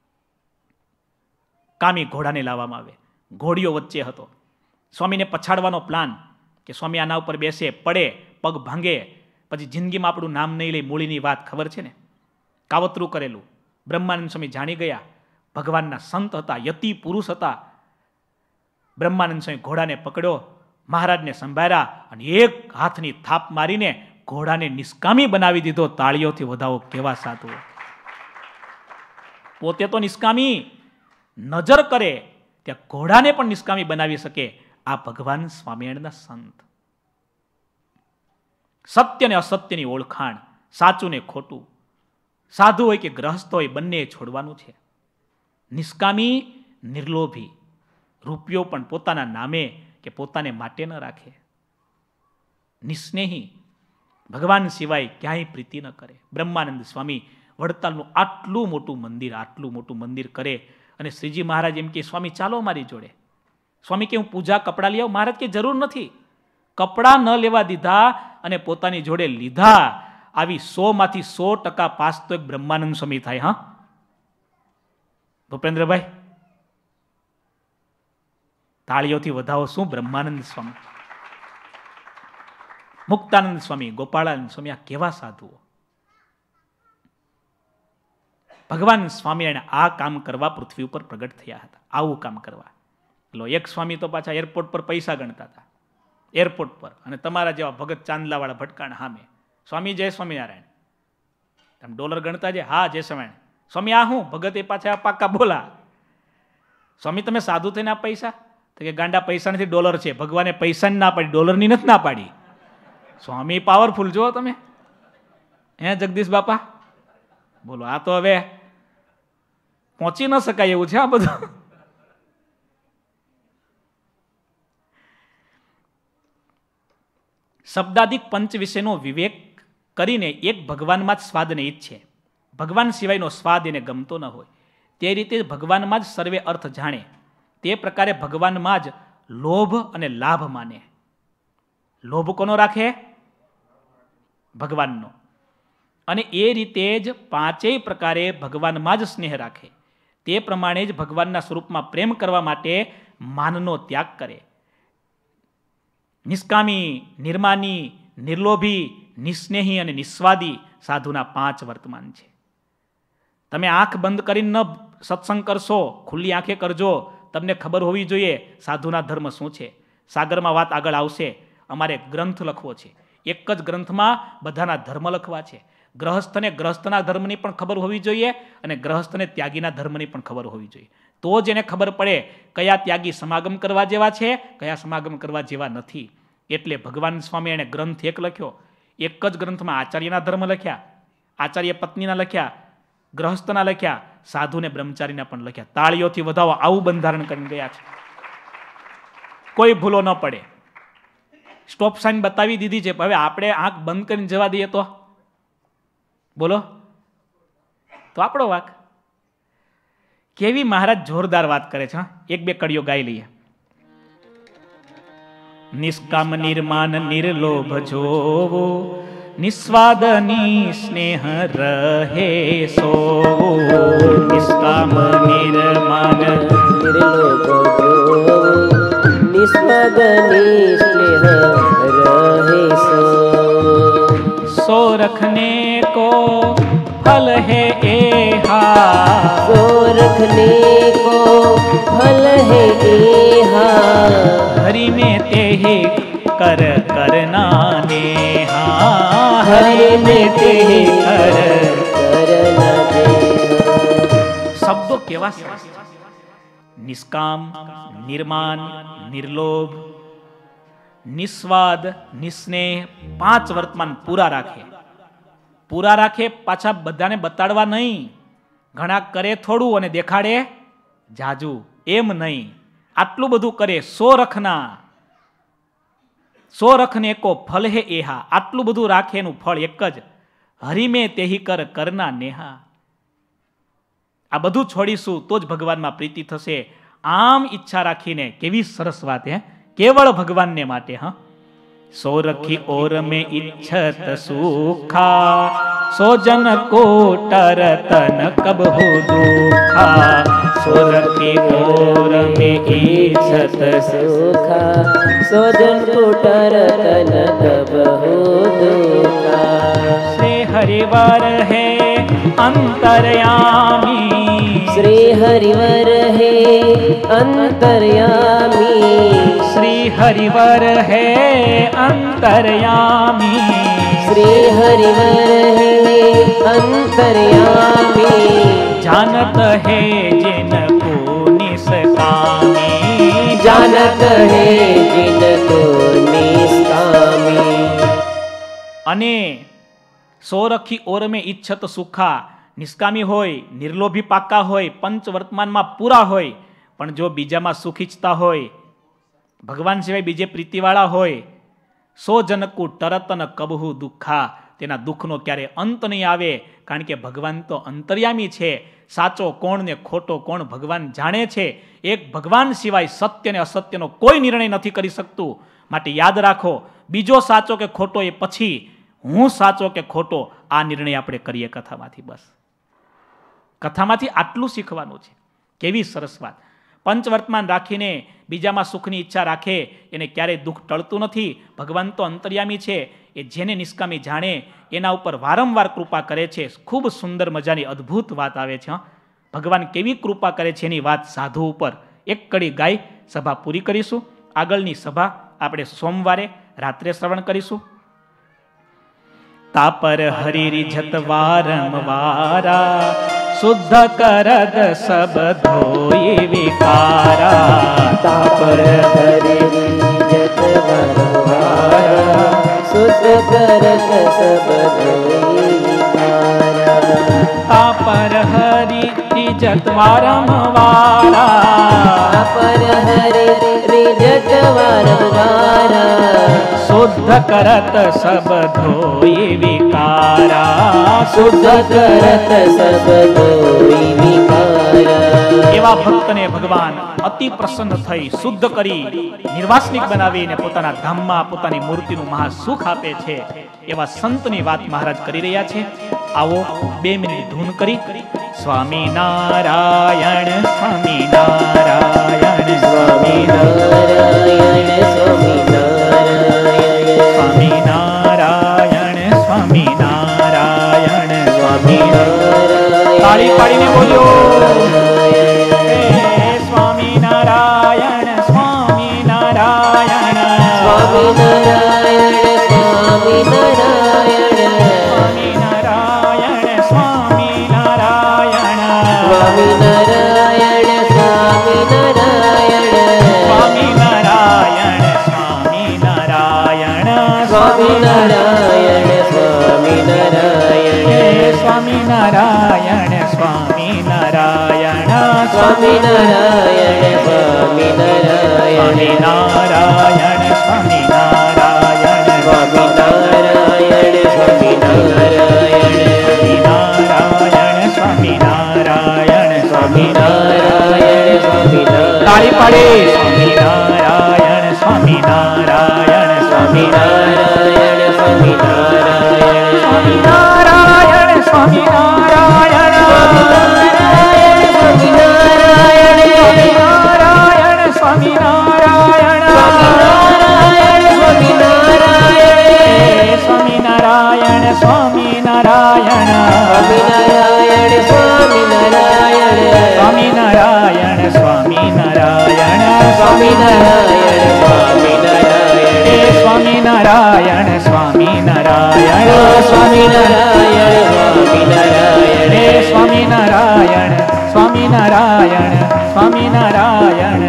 કામી ઘોડાને લાવવામાં આવે, ઘોડીઓ વચ્ચે હતો, સ્વામીને પછાડવાનો પ્લાન કે સ્વામી આના ઉપર બેસે, પડે, પગ ભાંગે, પછી જિંદગીમાં આપણું નામ નહીં લે, મૂળીની વાત ખબર છે ને, કાવતરું કરેલું. બ્રહ્માનંદ સ્વામી જાણી ગયા, ભગવાનના સંત હતા, યતિ પુરુષ હતા. બ્રહ્માનંદ સ્વામી ઘોડાને પકડ્યો, મહારાજને સંભાળ્યા અને એક હાથની થાપ મારીને ઘોડાને નિષ્કામી બનાવી દીધો. તાળીઓથી વધાવો કેવા સાધુ! પોતે તો નિષ્કામી, નજર કરે ત્યાં ઘોડાને પણ નિષ્કામી બનાવી શકે આ ભગવાન સ્વામિનારાયણના સંત. સત્ય ને અસત્યની ઓળખાણ, સાચું ને ખોટું, સાધુ હોય કે ગ્રહસ્થ હોય, બંને છોડવાનું છે. નિષ્કામી, નિર્લોભી, રૂપિયો પણ પોતાના નામે કે પોતાને માટે ન રાખે. નિસ્નેહી, ભગવાન સિવાય ક્યાંય પ્રીતિ ન કરે. બ્રહ્માનંદ સ્વામી વડતાલનું આટલું મોટું મંદિર કરે અને શ્રીજી મહારાજ એમ કે સ્વામી ચાલો મારી જોડે. સ્વામી કે હું પૂજા કપડાં લઈ આવું. મહારાજ કે જરૂર નથી. કપડાં ન લેવા દીધા અને પોતાની જોડે લીધા. આવી 100 માંથી 100% પાસ તો એક બ્રહ્માનંદ સ્વામી થાય. હા ભૂપેન્દ્રભાઈ, તાળીઓથી વધાવો શું બ્રહ્માનંદ સ્વામી, મુક્તાનંદ સ્વામી, ગોપાળાનંદ સ્વામી, આ કેવા સાધુઓ! ભગવાન સ્વામિનારાયણ આ કામ કરવા પૃથ્વી ઉપર પ્રગટ થયા હતા, આવું કામ કરવા. લો, એક સ્વામી તો પાછા એરપોર્ટ પર પૈસા ગણતા હતા, એરપોર્ટ પર, અને તમારા જેવા ભગત ચાંદલાવાળા ભટકાણ સામે, સ્વામી જય સ્વામિનારાયણ, તમે ડોલર ગણતા છે? હા જય સ્વામિનારાયણ. સ્વામી આ હું ભગત એ પાછા પાકા બોલા, સ્વામી તમે સાધુ થઈને આ પૈસા? તો કે ગાંડા પૈસા નથી, ડોલર છે. ભગવાને પૈસાની ના પાડી, ડોલરની નથી ના પાડી. સ્વામી પાવરફુલ જુઓ તમે, હે જગદીશ બાપા? બોલો, આ તો હવે પહોંચી ન શકાય એવું છે આ બધું. શબ્દાદિક પંચ વિશેનો વિવેક કરીને એક ભગવાનમાં જ સ્વાદને ઈચ્છે, ભગવાન સિવાયનો સ્વાદ એને ગમતો ન હોય. તે રીતે ભગવાનમાં જ સર્વે અર્થ જાણે, તે પ્રકારે ભગવાનમાં જ લોભ અને લાભ માને. લોભ કોનો રાખે? ભગવાનનો. અને એ રીતે જ 5 પ્રકારે ભગવાનમાં જ સ્નેહ રાખે. તે પ્રમાણે જ ભગવાનના સ્વરૂપમાં પ્રેમ કરવા માટે માનનો ત્યાગ કરે. નિષ્કામી, નિર્માની, નિર્લોભી, નિસ્નેહી અને નિસ્વાદી સાધુના 5 વર્તમાન છે. તમે આંખ બંધ કરીને ન સત્સંગ કરશો, ખુલ્લી આંખે કરજો. તમને ખબર હોવી જોઈએ સાધુના ધર્મ શું છે. સાગરમાં વાત આગળ આવશે. અમારે ગ્રંથ લખવો છે, એક જ ગ્રંથમાં બધાના ધર્મ લખવા છે. ગ્રહસ્થને ગ્રહસ્થના ધર્મની પણ ખબર હોવી જોઈએ અને ગ્રહસ્થને ત્યાગીના ધર્મની પણ ખબર હોવી જોઈએ. તો જ એને ખબર પડે કયા ત્યાગી સમાગમ કરવા જેવા છે, કયા સમાગમ કરવા જેવા નથી. એટલે ભગવાન સ્વામી એણે ગ્રંથ એક લખ્યો, એક જ ગ્રંથમાં આચાર્યના ધર્મ લખ્યા, આચાર્ય પત્નીના લખ્યા, ગ્રહસ્થના લખ્યા, સાધુને બ્રહ્મચારીના પણ લખ્યા. તાળીઓથી વધાવો, આવું બંધારણ કરીને ગયા છે. કોઈ ભૂલો ન પડે. સ્ટોપ સાઇન બતાવી દીધી છે. હવે આપણે આંખ બંધ કરીને જવા દઈએ તો બોલો, તો આપણો વાક. કેવી મહારાજ જોરદાર વાત કરે છે. એક બે કડીઓ ગાઈ લઈએ. નિષ્કામ નિર્માન નિર્લોભ જોવો, નિસ્વાદ નિસ્નેહ રહે સો નિષ્કામ નિર્માન નિર્લોભ જો નિસ્વાદ નિસ્નેહ રહે सो रखने को फल है एहा सो रखने को फल है एहा हरि में ते ही कर करना नेहा हरि में ते ही कर करना शब्दो केवा निष्काम निर्माण निर्लोभ નિસ્વાદ નિસ્નેહ 5 વર્તમાન પૂરા રાખે પાછા બધાને બતાડવા નહીં. ઘણા કરે થોડું અને દેખાડે જાજુ, એમ નહીં. આટલું બધું કરે. સો રખને કો ફલ હે એહા, આટલું બધું રાખે એનું ફળ એક જ, હરિ મે તેહી કર કરના નેહા. આ બધું છોડીશું તો જ ભગવાનમાં પ્રીતિ થશે. આમ ઈચ્છા રાખીને કેવી સરસ વાત હે, केवल भगवान ने माटे. हाँ, सो रखी और में इच्छत सुखा सो जन को टरतन कब हो दुखा. सो रखी और में इच्छत सुखा सो जन को टरतन कब हो दुखा. श्री हरिवर है अंतर्यामी श्री हरिवर है अंतर्यामी श्री हरिवर है अंतर्यामी श्री हरिवर है अंतर्यामी जानत है जिनको निष्कामी जानत है जिनको निष्कामी. અને સો રખી ઓર મેં ઈચ્છત સુખા, નિષ્કામી હોય, નિર્લોભી પાકા હોય, પંચ વર્તમાનમાં પૂરા હોય, પણ જો બીજામાં સુખ ઈચ્છતા હોય, ભગવાન સિવાય બીજે પ્રીતિવાળા હોય, સો જનકુ તરતન કબહુ દુઃખા, તેના દુઃખનો ક્યારે અંત નહીં આવે. કારણ કે ભગવાન તો અંતર્યામી છે. સાચો કોણ ને ખોટો કોણ ભગવાન જાણે છે. એક ભગવાન સિવાય સત્ય ને અસત્યનો કોઈ નિર્ણય નથી કરી શકતું. માટે યાદ રાખો, બીજો સાચો કે ખોટો એ પછી, હું સાચો કે ખોટો આ નિર્ણય આપણે કરીએ કથામાંથી. બસ કથામાંથી આટલું શીખવાનું છે. કેવી સરસ વાત. પંચવર્તમાન રાખીને બીજામાં સુખની ઈચ્છા રાખે એને ક્યારેય દુઃખ ટળતું નથી. ભગવાન તો અંતર્યામી છે. એ જેને નિષ્કામી જાણે એના ઉપર વારંવાર કૃપા કરે છે. ખૂબ સુંદર મજાની અદ્ભુત વાત આવે છે. ભગવાન કેવી કૃપા કરે છે એની વાત સાધુ ઉપર એક કડી ગાઈ સભા પૂરી કરીશું. આગળની સભા આપણે સોમવારે રાત્રે શ્રવણ કરીશું. તાપર હરિ જત વારંવારા શુદ્ધ કરદ સબ ધોઈ વિકારા. તાપર હરિ જત વારંવારા શુદ્ધ કરદ સબ ધોઈ વિકારા. તાપર હરિ જત વારંવારા તાપર હરિ જત વારંવારા શુદ્ધ કરત સબ ધોઈ વિકારા. શુદ્ધ કરત સબ ધોઈ વિકારા. એવા ભક્તને ભગવાન અતિ પ્રસન્ન થઈ શુદ્ધ કરી નિર્વાસનિક બનાવીને પોતાના ધામમાં પોતાની મૂર્તિનું મહા સુખ આપે છે. એવા સંતની વાત મહારાજ કરી રહ્યા છે. આવો 2 મિનિટ ધૂન કરી સ્વામી નારાયણ સ્વામી નારાયણ સ્વામી નારાયણ સ્વામી સ્વામી નારાયણ સ્વામી નારાયણ સ્વામી તાળી પાડીને બોલ્યો સ્વામી નારાયણ સ્વામી નારાયણ સ્વામી નારાયણ સ્વામી નારાયણ સ્વામી નારાયણ સ્વામી નારાયણ સ્વામી નારાયણ સ્વામી નારાયણ સ્વામી નારાયણ સ્વામી નારાયણ સ્વામી નારાયણ સ્વામી નારાયણ સ્વામી નારાયણ સ્વામી નારાયણ સ્વામી નારાયણ સ્વામી નારાયણ નારાયણ સ્વામી નારાયણ સ્વામી નારાયણ સ્વામી નારાયણ નારાયણ સ્વામી નારાયણ સ્વામી નારાયણ સ્વામી નારાયણ તાળી પાડે સ્વામી નારાયણ સ્વામી નારાયણ સ્વામી નારાયણ સ્વામી નારાયણ સ્વામિનારાયણ સ્વામિનારાયણ સ્વામિનારાયણ સ્વામિનારાયણ સ્વામિનારાયણ સ્વામિનારાયણ સ્વામિનારાયણ સ્વામિનારાયણ સ્વામિનારાયણ સ્વામિનારાયણ સ્વામિનારાયણ સ્વામિનારાયણ સ્વામિનારાયણ સ્વામિનારાયણ સ્વામિનારાયણ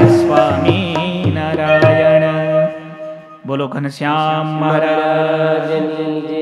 સ્વામિનારાયણ. બોલો ઘનશ્યામ મહારાજ.